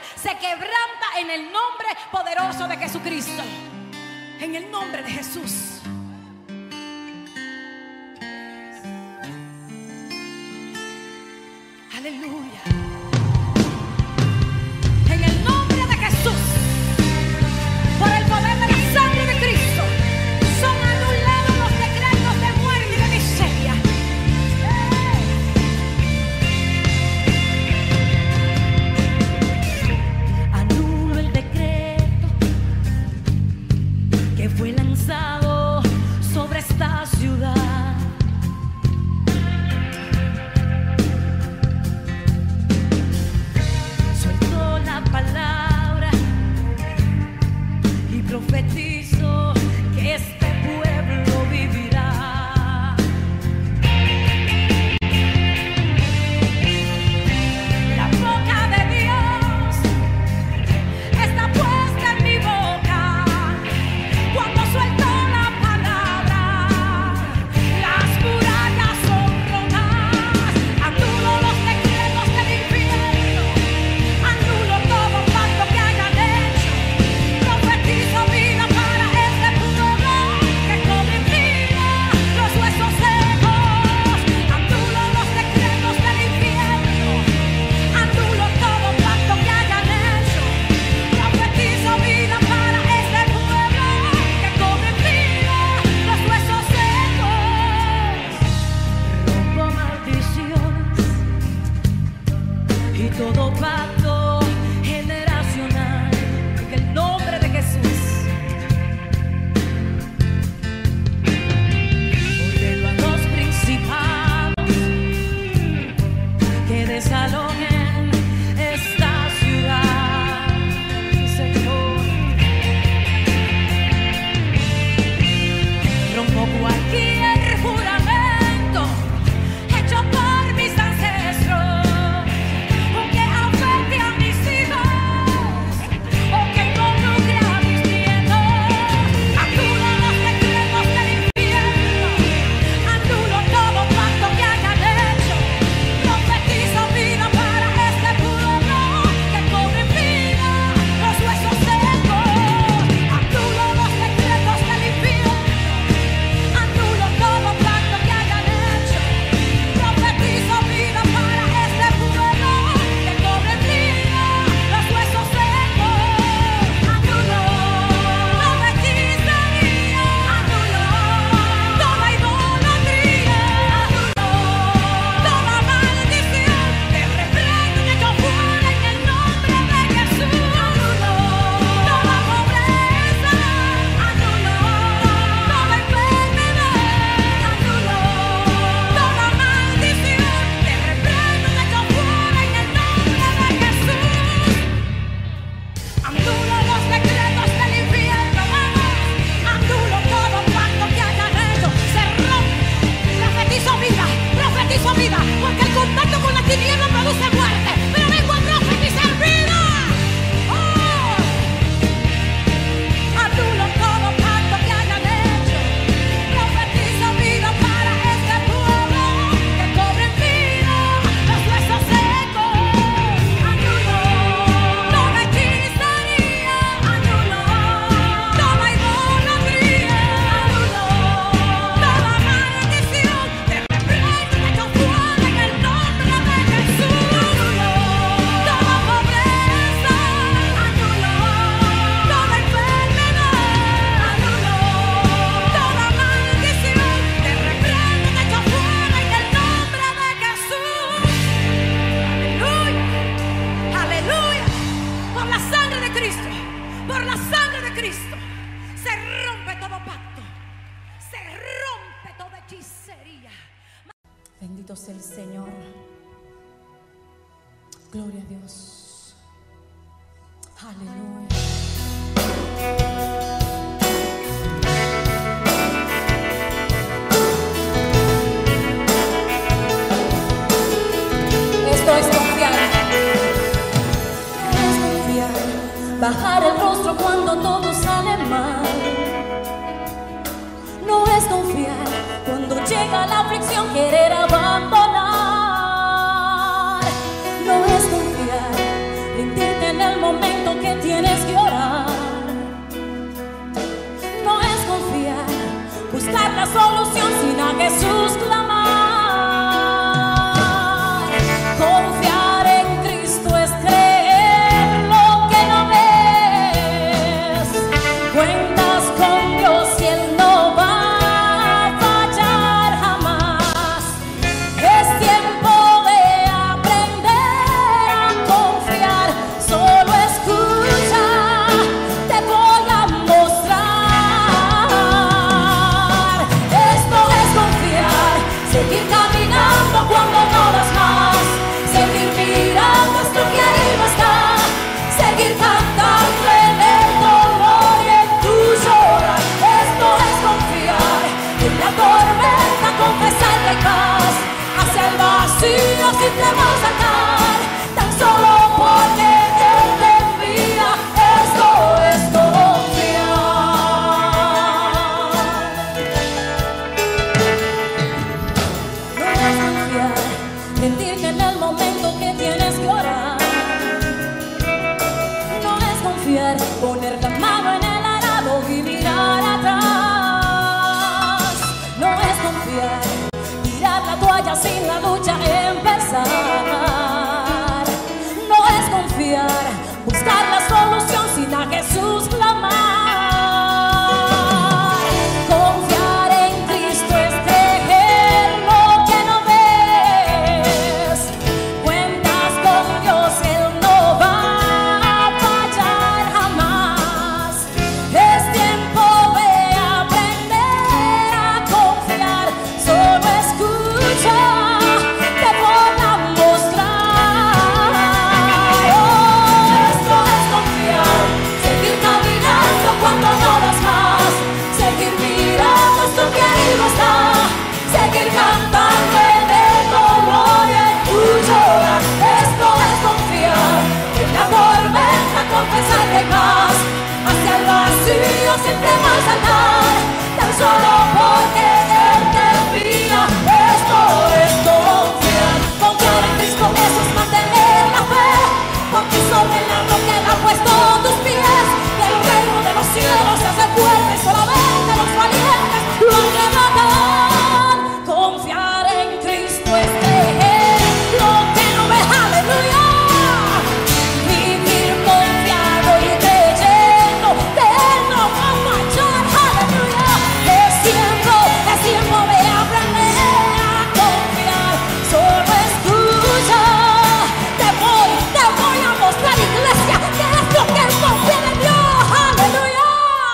se quebranta en el nombre poderoso de Jesucristo. En el nombre de Jesús. Aleluya. En el nombre de Jesús, por el poder de la sangre de Cristo, son anulados los decretos de muerte y de miseria. Anulo el decreto que fue lanzado sobre esta ciudad. Suelto la palabra y profetizo que este pueblo vivirá. La boca de Dios está puesta en mi boca. Cuando suelto la palabra, las murallas son rotas. Anulo los decretos del infierno, anulo todo pacto que hayan hecho. Profetizo vida para este pueblo que cobre vida los huesos secos. Anulo los decretos del infierno, anulo todo pacto que hayan hecho. Profetizo vida para este pueblo que cobre vida los huesos secos. Rompo maldiciones y todo pacto generacional en el nombre de Jesús. Ordeno a los principados que desalojen esta ciudad, Señor. Rompo cualquier juramento hecho por mis ancestros, o que afecte a mis hijos, o que involucre a mis nietos. Anulo los decretos del infierno, anulo todo pacto que hayan hecho. Profetizo vida para este pueblo que cobre vida los huesos secos. Anulo los decretos del infierno, anulo todo pacto que hayan hecho. Profetizo vida para este pueblo que cobre vida los huesos secos. Anulo toda hechicería, anulo toda idolatría, anulo toda maldición. Te reprendo y echo fuera en el nombre de Jesús. Anulo toda pobreza, anulo toda enfermedad, anulo toda maldición. Te reprendo y echo fuera en el nombre de Jesús. Anulo los decretos del infierno, vamos. Anulo todo pacto que hayan hecho. Se rompe. Profetizo vida, porque el contacto con la tiniebla produce muerte. Pero vengo a profetizar vida. Oh. Anulo todo pacto que hayan hecho. Profetizo vida para este pueblo que cobre vida los huesos secos. Anulo toda hechicería, anulo toda idolatría, anulo toda maldición. Te reprendo y echo fuera en el nombre de Jesús. Anulo toda pobreza, anulo toda enfermedad, anulo toda maldición. Te reprendo y echo fuera en el nombre de Jesús. Aleluya, aleluya. Por la sangre de Cristo, por la sangre de Cristo, se rompe todo pacto, se rompe toda hechicería. Bendito sea el Señor. Gloria a Dios. Aleluya. Esto es confiar. Es confiar. Bajar el rostro cuando todo sale mal. No es confiar cuando llega la aflicción, querer abandonar. No es confiar, rendirte en el momento que tienes que orar. No es confiar, buscar la solución sin a Jesús clamar. Confiar en Cristo es creer lo que no ves. Cuentas con Dios y Él no va a fallar jamás. Es tiempo de aprender a confiar. Solo escucha, te voy a mostrar. Esto es confiar, seguir caminando cuando no das más, seguir mirando esto que ahí no está, seguir cantando en el dolor y en tu llorar. Esto es confiar, en la tormenta confesar que paz, hacia el vacío sin temor saltar, tan solo porque Él te envía. Esto es confiar. No es confiar, rendirte en el momento que tienes que orar. No es confiar, poner la mano en el arado y mirar atrás. No es confiar, tirar la toalla sin la lucha empezar. No es confiar, buscar la solución sin a Jesús clamar. Confiar en Cristo es creer lo que no ves. Cuentas con Dios, Él no va a fallar jamás. Es tiempo de aprender a confiar. Solo escucha, te voy a mostrar. Esto es confiar, seguir caminando cuando no das más, seguir mirando esto que ahí no está, seguir cantando en el dolor y en tu llorar. Esto es confiar, en la tormenta confesar que hay paz, hacia el vacío sin temor saltar, tan solo porque Él te envía. Esto es confiar, confiar en Cristo, eso es mantener la fe, porque sobre la roca Él ha puesto tus pies, que el reino de los cielos se hace fuerte, solamente los valientes lo arrebatan. Confiar en Cristo es creer lo que no ves, aleluya. Vivir confiado y creyendo que Él no va a fallar, aleluya. Es tiempo de aprender a confiar. Solo escucha, te voy a mostrar, iglesia, que es lo que confiere en Dios, aleluya.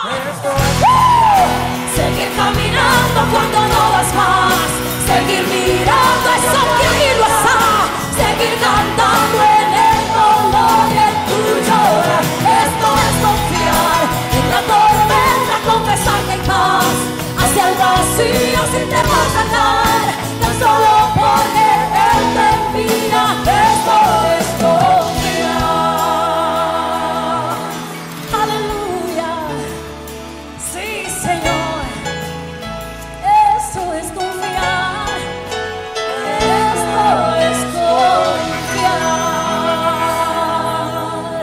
Seguir caminando cuando no das más, seguir mirando eso que ahí no está, seguir cantando en el dolor y en tu llorar. Esto es confiar, en la tormenta confesar que hay paz, hacia el vacío sin temor saltar, tan solo porque Él te envía. Esto es confiar. Aleluya. Sí, Señor. Eso es confiar. Esto es confiar.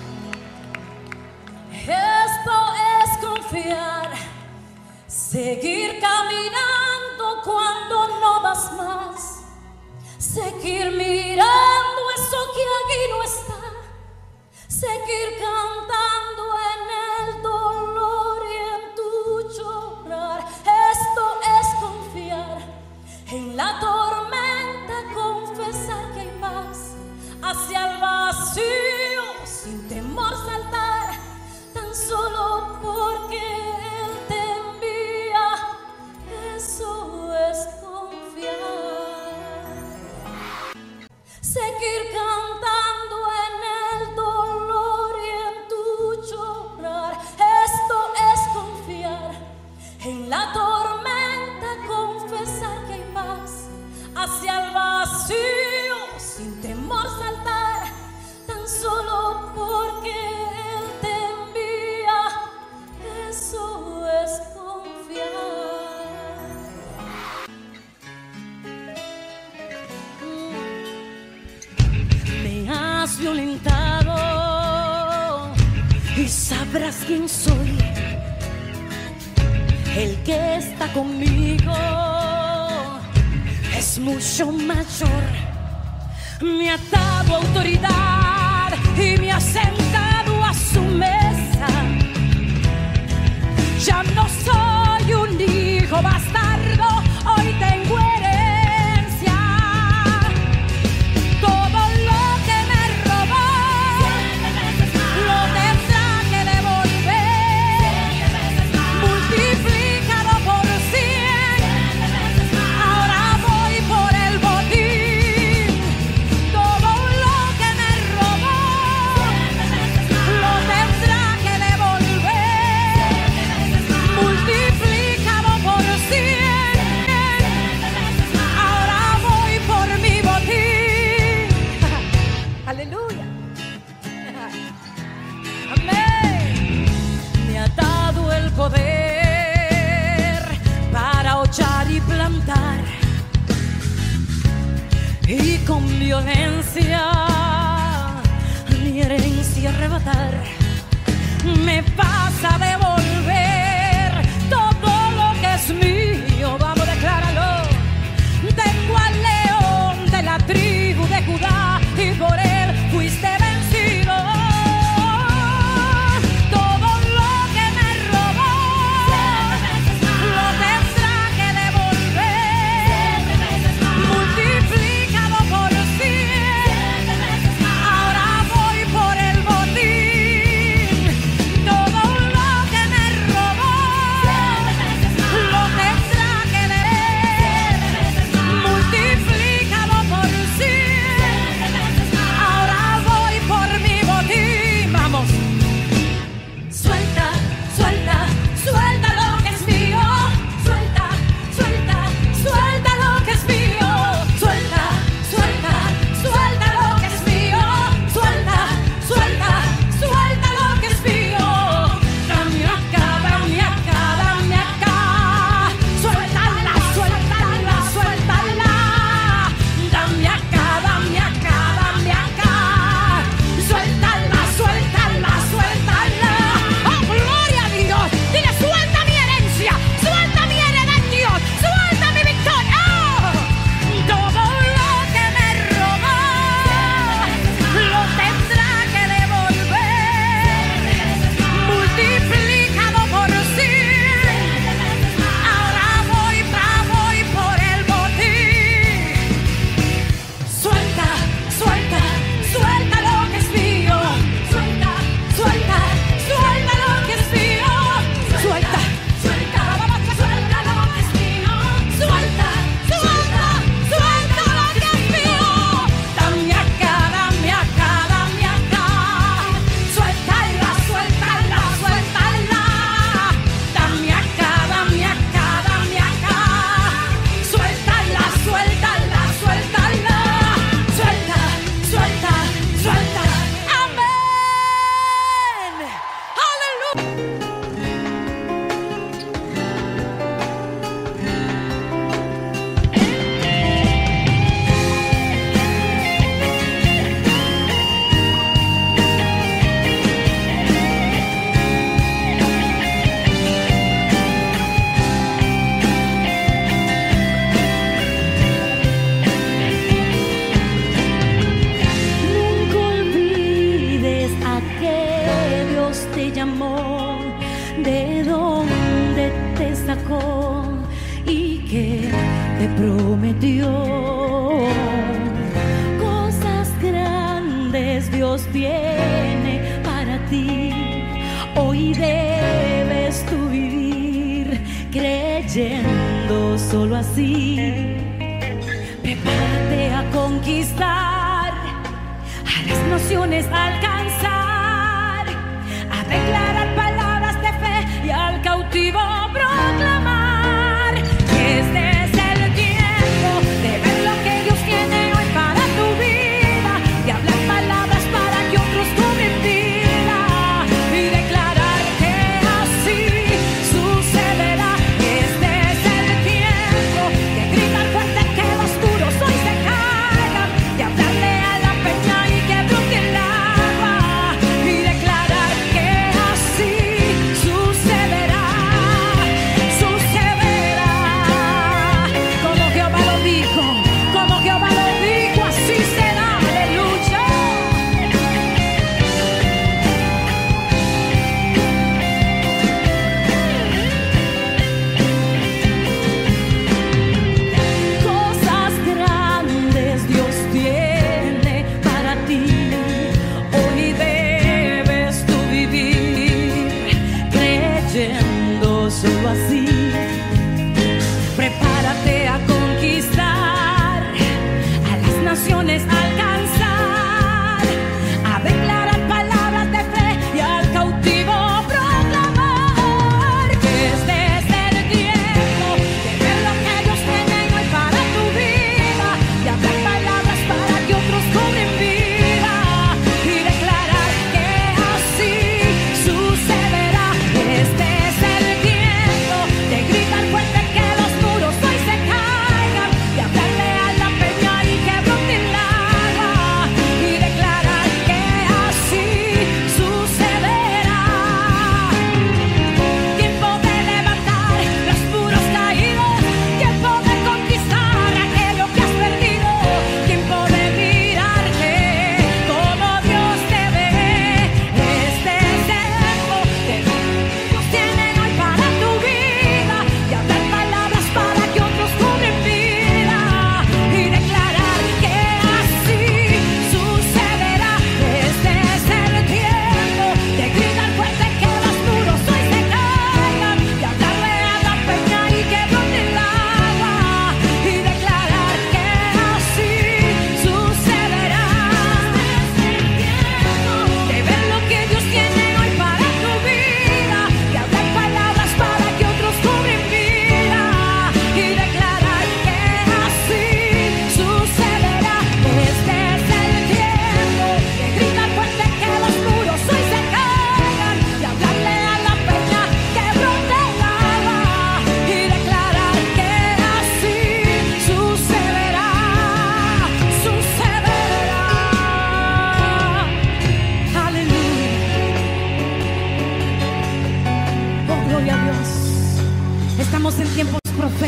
Esto es confiar. Seguir caminando cuando no das más. Seguir mirando eso que aquí no está. Seguir cantando en el dolor y en tu llorar. Esto es confiar. En la tormenta confesar que hay paz, hacia el vacío sin temor saltar, tan solo porque Él te envía. Eso es confiar. Seguir cantando en el dolor y en tu y sabrás quién soy. El que está conmigo es mucho mayor. Me ha dado autoridad y me ha sentado a su mesa. Ya no soy un hijo bastardo, hoy tengo herencia. Todo lo que me robó lo tendrá que devolver. Multiplicado por 100, ahora voy por el botín. Todo lo que me robó lo tendrá que devolver. Multiplicado por 100, ahora voy por mi botín. Aleluya. Amén. Me ha dado el poder para hollar y plantar, y con violencia mi herencia arrebatar. Me pasa a devolver todo lo que es mío. Vamos, decláralo. Tengo al león de la tribu de Judá y por él fuiste vencido. Todo lo que me robó lo tendrá que devolver. Multiplicado por 100, ahora voy por el botín. Todo lo que me robó lo tendrá que devolver. Multiplicado por 100, ahora voy por mi botín. Vamos. Suelta, suelta, suelta lo que es mío. Suelta, suelta, suelta lo que es mío. Suelta, suelta, suelta lo que es mío. Suelta, suelta, suelta lo que es mío. Dame acá, dame acá, dame acá. Suéltala, suéltala, suéltala. Dame acá, dame acá, dame acá. Suéltala, suéltala, suéltala. ¡Oh, gloria a Dios! Dile, suelta mi herencia, suelta mi heredación, suelta mi victoria. ¡Oh! Todo lo que me robó lo tendrá que devolver. Multiplicado por 100, ahora voy por el botín. Suelta, suelta, suelta lo que es mío. Suelta, suelta, suelta lo que es mío. Suelta, suelta, suelta lo que es mío. Suelta, suelta, suelta lo que es mío. Dame acá, dame acá, dame acá. Suéltala, suéltala, suéltala. Dame acá, dame acá, dame acá. Suéltala, suéltala, suéltala. Suelta, suelta, suelta. Amén. Aleluya. Nunca olvides a qué Dios te llamó, de dónde te sacó y que te prometió. Cosas grandes Dios tiene para ti. Hoy debes tú vivir creyendo solo así. Prepárate a conquistar, a las naciones alcanzar, a declarar palabras de fe y al cautivo proclamar que este es el tiempo de ver lo que Dios tiene hoy para tu vida, de hablar palabras para que otros tomen vida y declarar que así sucederá. Que este es el tiempo de gritar fuerte que los duros hoy se caigan, de hablarle a la peña y que brote el agua.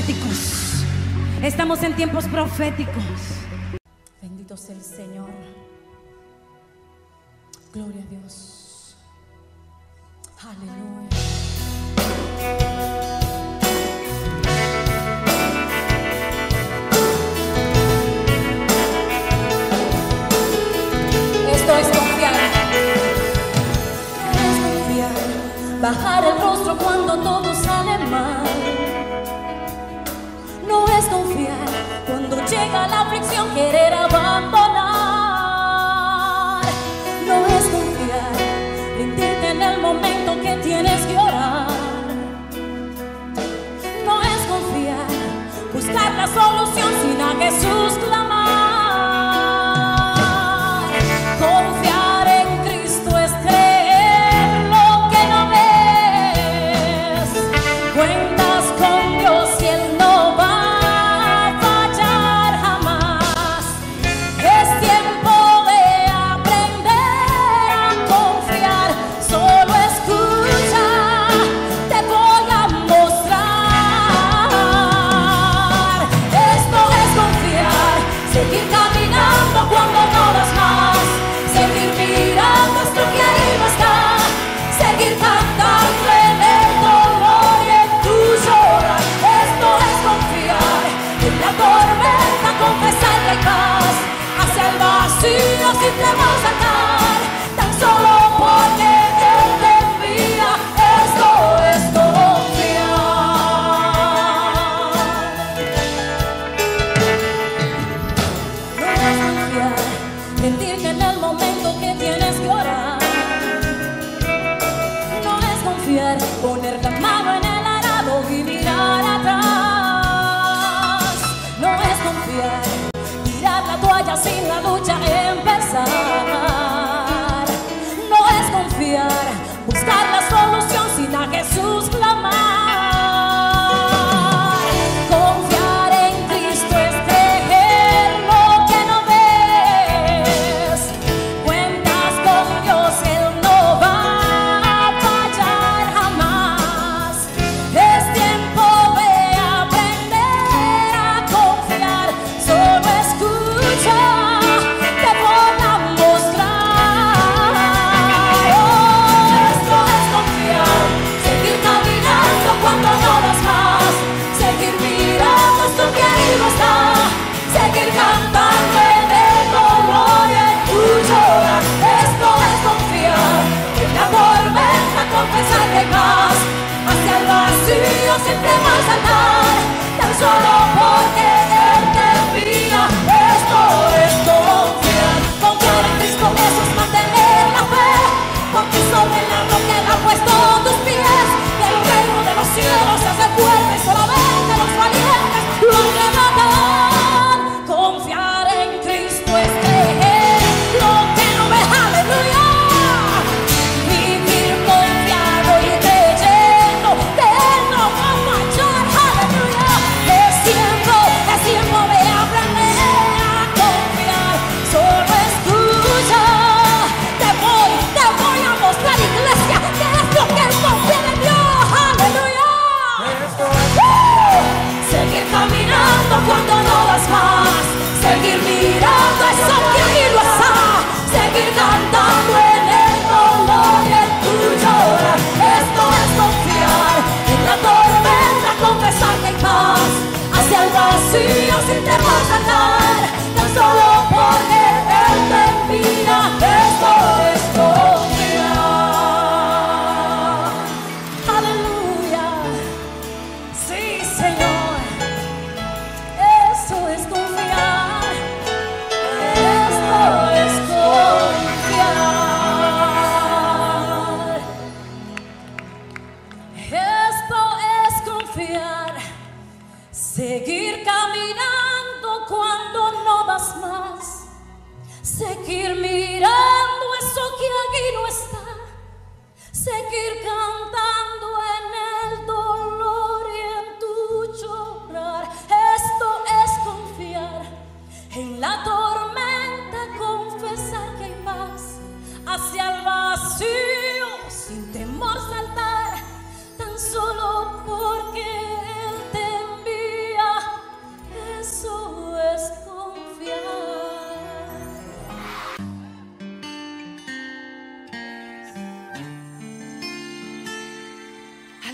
proféticos. Estamos en tiempos proféticos. Bendito sea el Señor. Gloria a Dios. Aleluya. Esto es confiar. Es confiar. Bajar el rostro cuando todo sale mal. No es confiar cuando llega la aflicción, querer abandonar. No es confiar, rendirte en el momento que tienes que orar. No es confiar, buscar la solución sin a Jesús clamar. Confiar en Cristo es creer lo que no ves. Cuentas con Dios y Él no va a fallar jamás.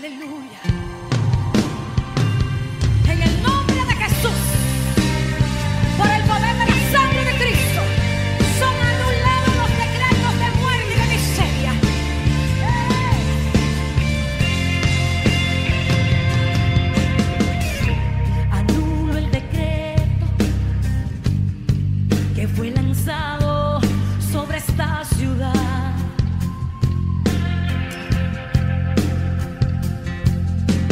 Aleluya. En el nombre de Jesús, por el poder de la sangre de Cristo, son anulados los decretos de muerte y de miseria. Anulo el decreto que fue lanzado sobre esta ciudad.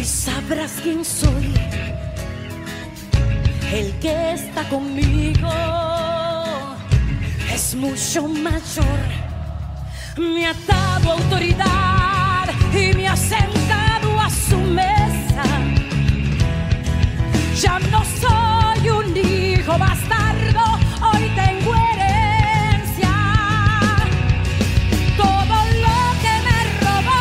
sabrás quién soy. El que está conmigo es mucho mayor. Me ha dado autoridad y me ha sentado a su mesa. Ya no soy un hijo bastardo, hoy tengo herencia. Todo lo que me robó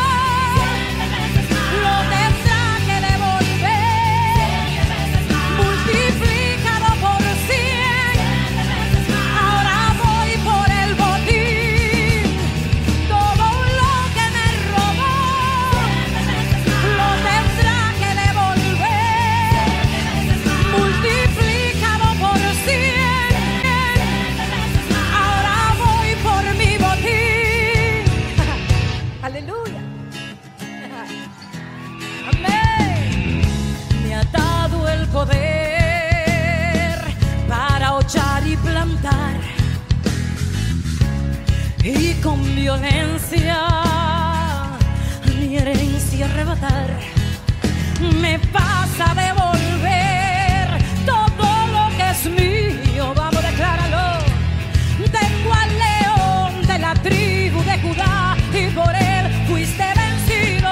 lo tendrá que devolver, multiplicado por 100. Ahora voy por el botín. Todo lo que me robó lo tendrá que devolver, multiplicado por 100. Ahora voy por mi botín. Aleluya. Amén. Me ha dado el poder para hollar y plantar, y con violencia mi herencia arrebatar. Me pasa a devolver todo lo que es mío. Vamos, decláralo. Tengo al león de la tribu de Judá y por él fuiste vencido.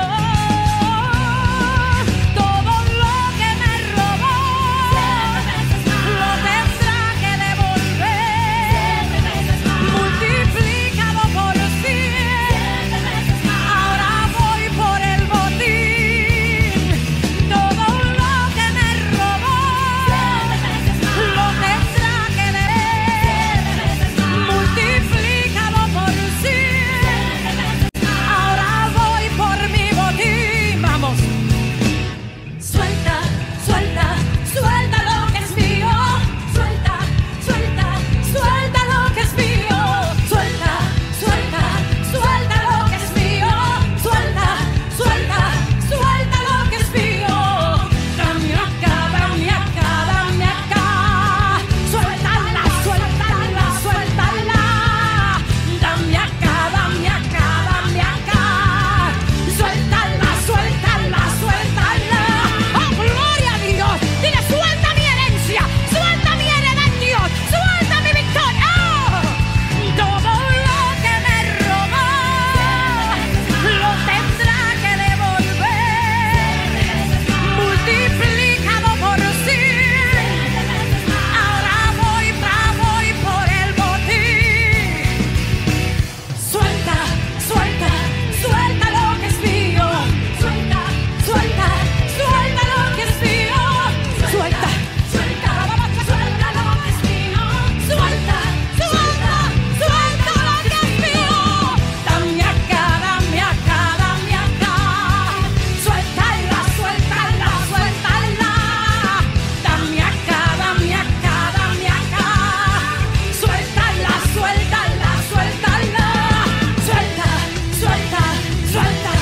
Todo lo que me robó lo tendrá que devolver, multiplicado por 100. Ahora voy por el botín. Todo lo que me robó lo tendrá que devolver, multiplicado por 100. Ahora voy por mi botín. Vamos. Suelta, suelta, suelta lo que es mío. Suelta, suelta, suelta lo que es mío. Suelta, suelta, suelta lo que es mío. Suelta, suelta, suelta lo que es mío. Dame acá, dame acá, dame acá. Suéltala, suéltala, suéltala. Dame acá, dame acá, dame acá. Suéltala, suéltala, suéltala. ¡Oh, gloria a Dios! Dile, suelta mi herencia, suelta mi heredación, suelta mi victoria. ¡Oh! Todo lo que me robó lo tendrá que devolver, multiplicado por 100. Ahora voy por el botín. Suelta, suelta, suelta lo que es mío. Suelta, suelta, suelta lo que es mío. Suelta, suelta, suelta lo que es mío. Suelta, suelta, suelta lo que es mío. Dame acá, dame acá, dame acá. Suéltala, suéltala, suéltala. Dame acá, dame acá, dame acá. Suéltala, suéltala, suéltala. Suelta, suelta, suelta.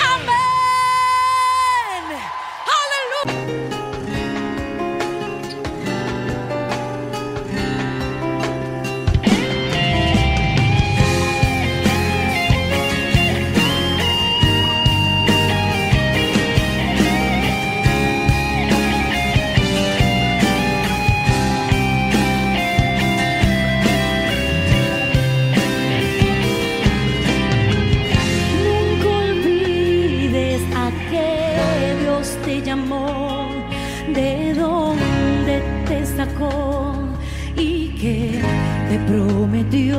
Amén. Aleluya. Nunca olvides a qué Dios te llamó, de dónde te sacó y que te prometió.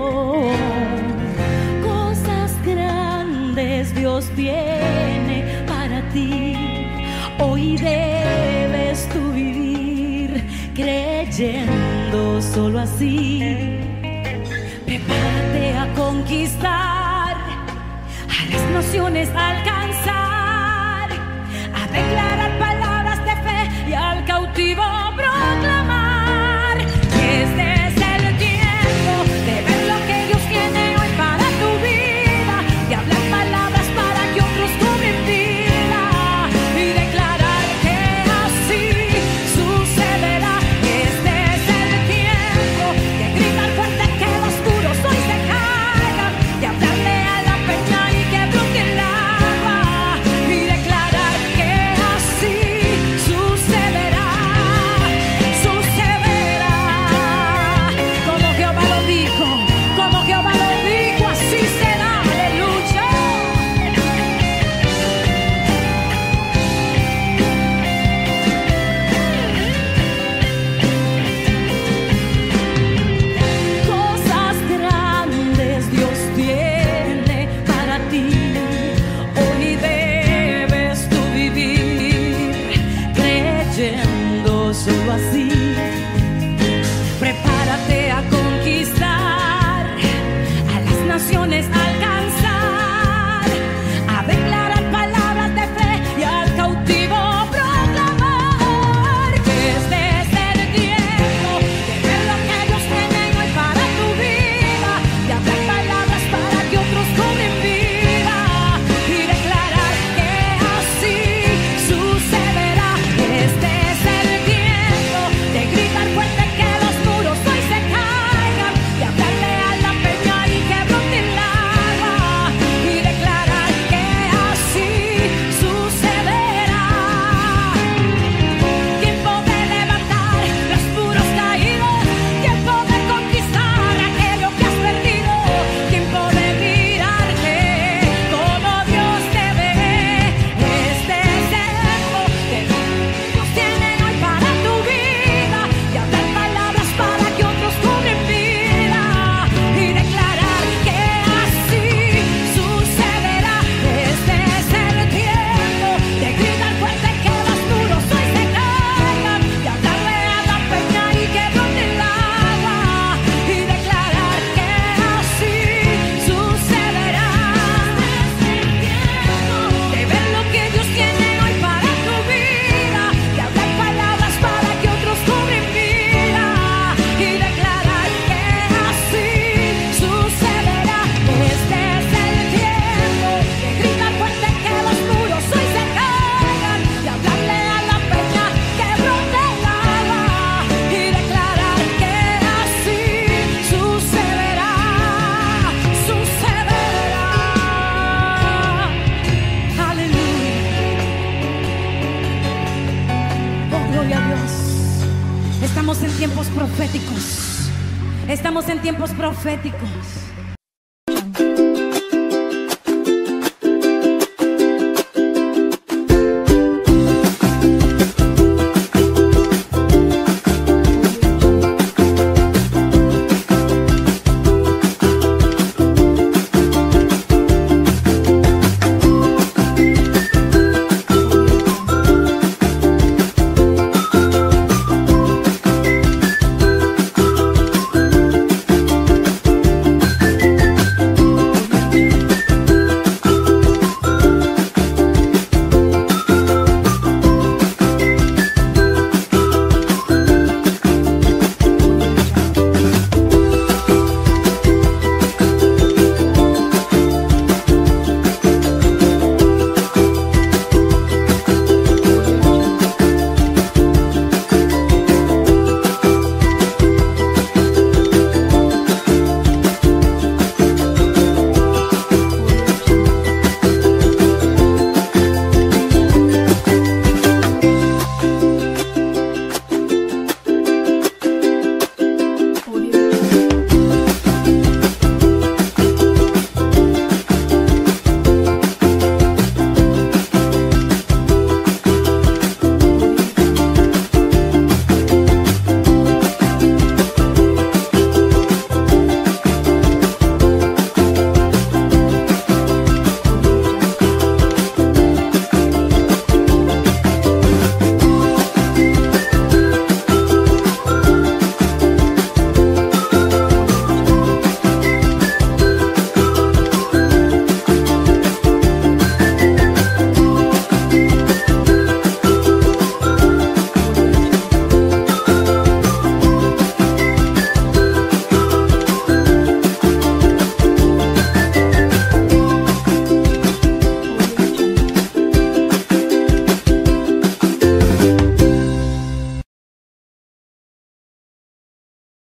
Cosas grandes Dios tiene para ti. Hoy debes tú vivir creyendo solo así. Prepárate a conquistar, a las naciones alcanzar, a declarar palabras de fe y al cautivo proclamar. Este es el tiempo de ver lo que Dios tiene hoy para tu vida y hablar palabras para que otros cobren vida y declarar que así sucederá. Este es el tiempo de gritar fuerte que los muros hoy se caigan, de hablarle a la peña y que brote el agua y declarar que Estamos en tiempos proféticos.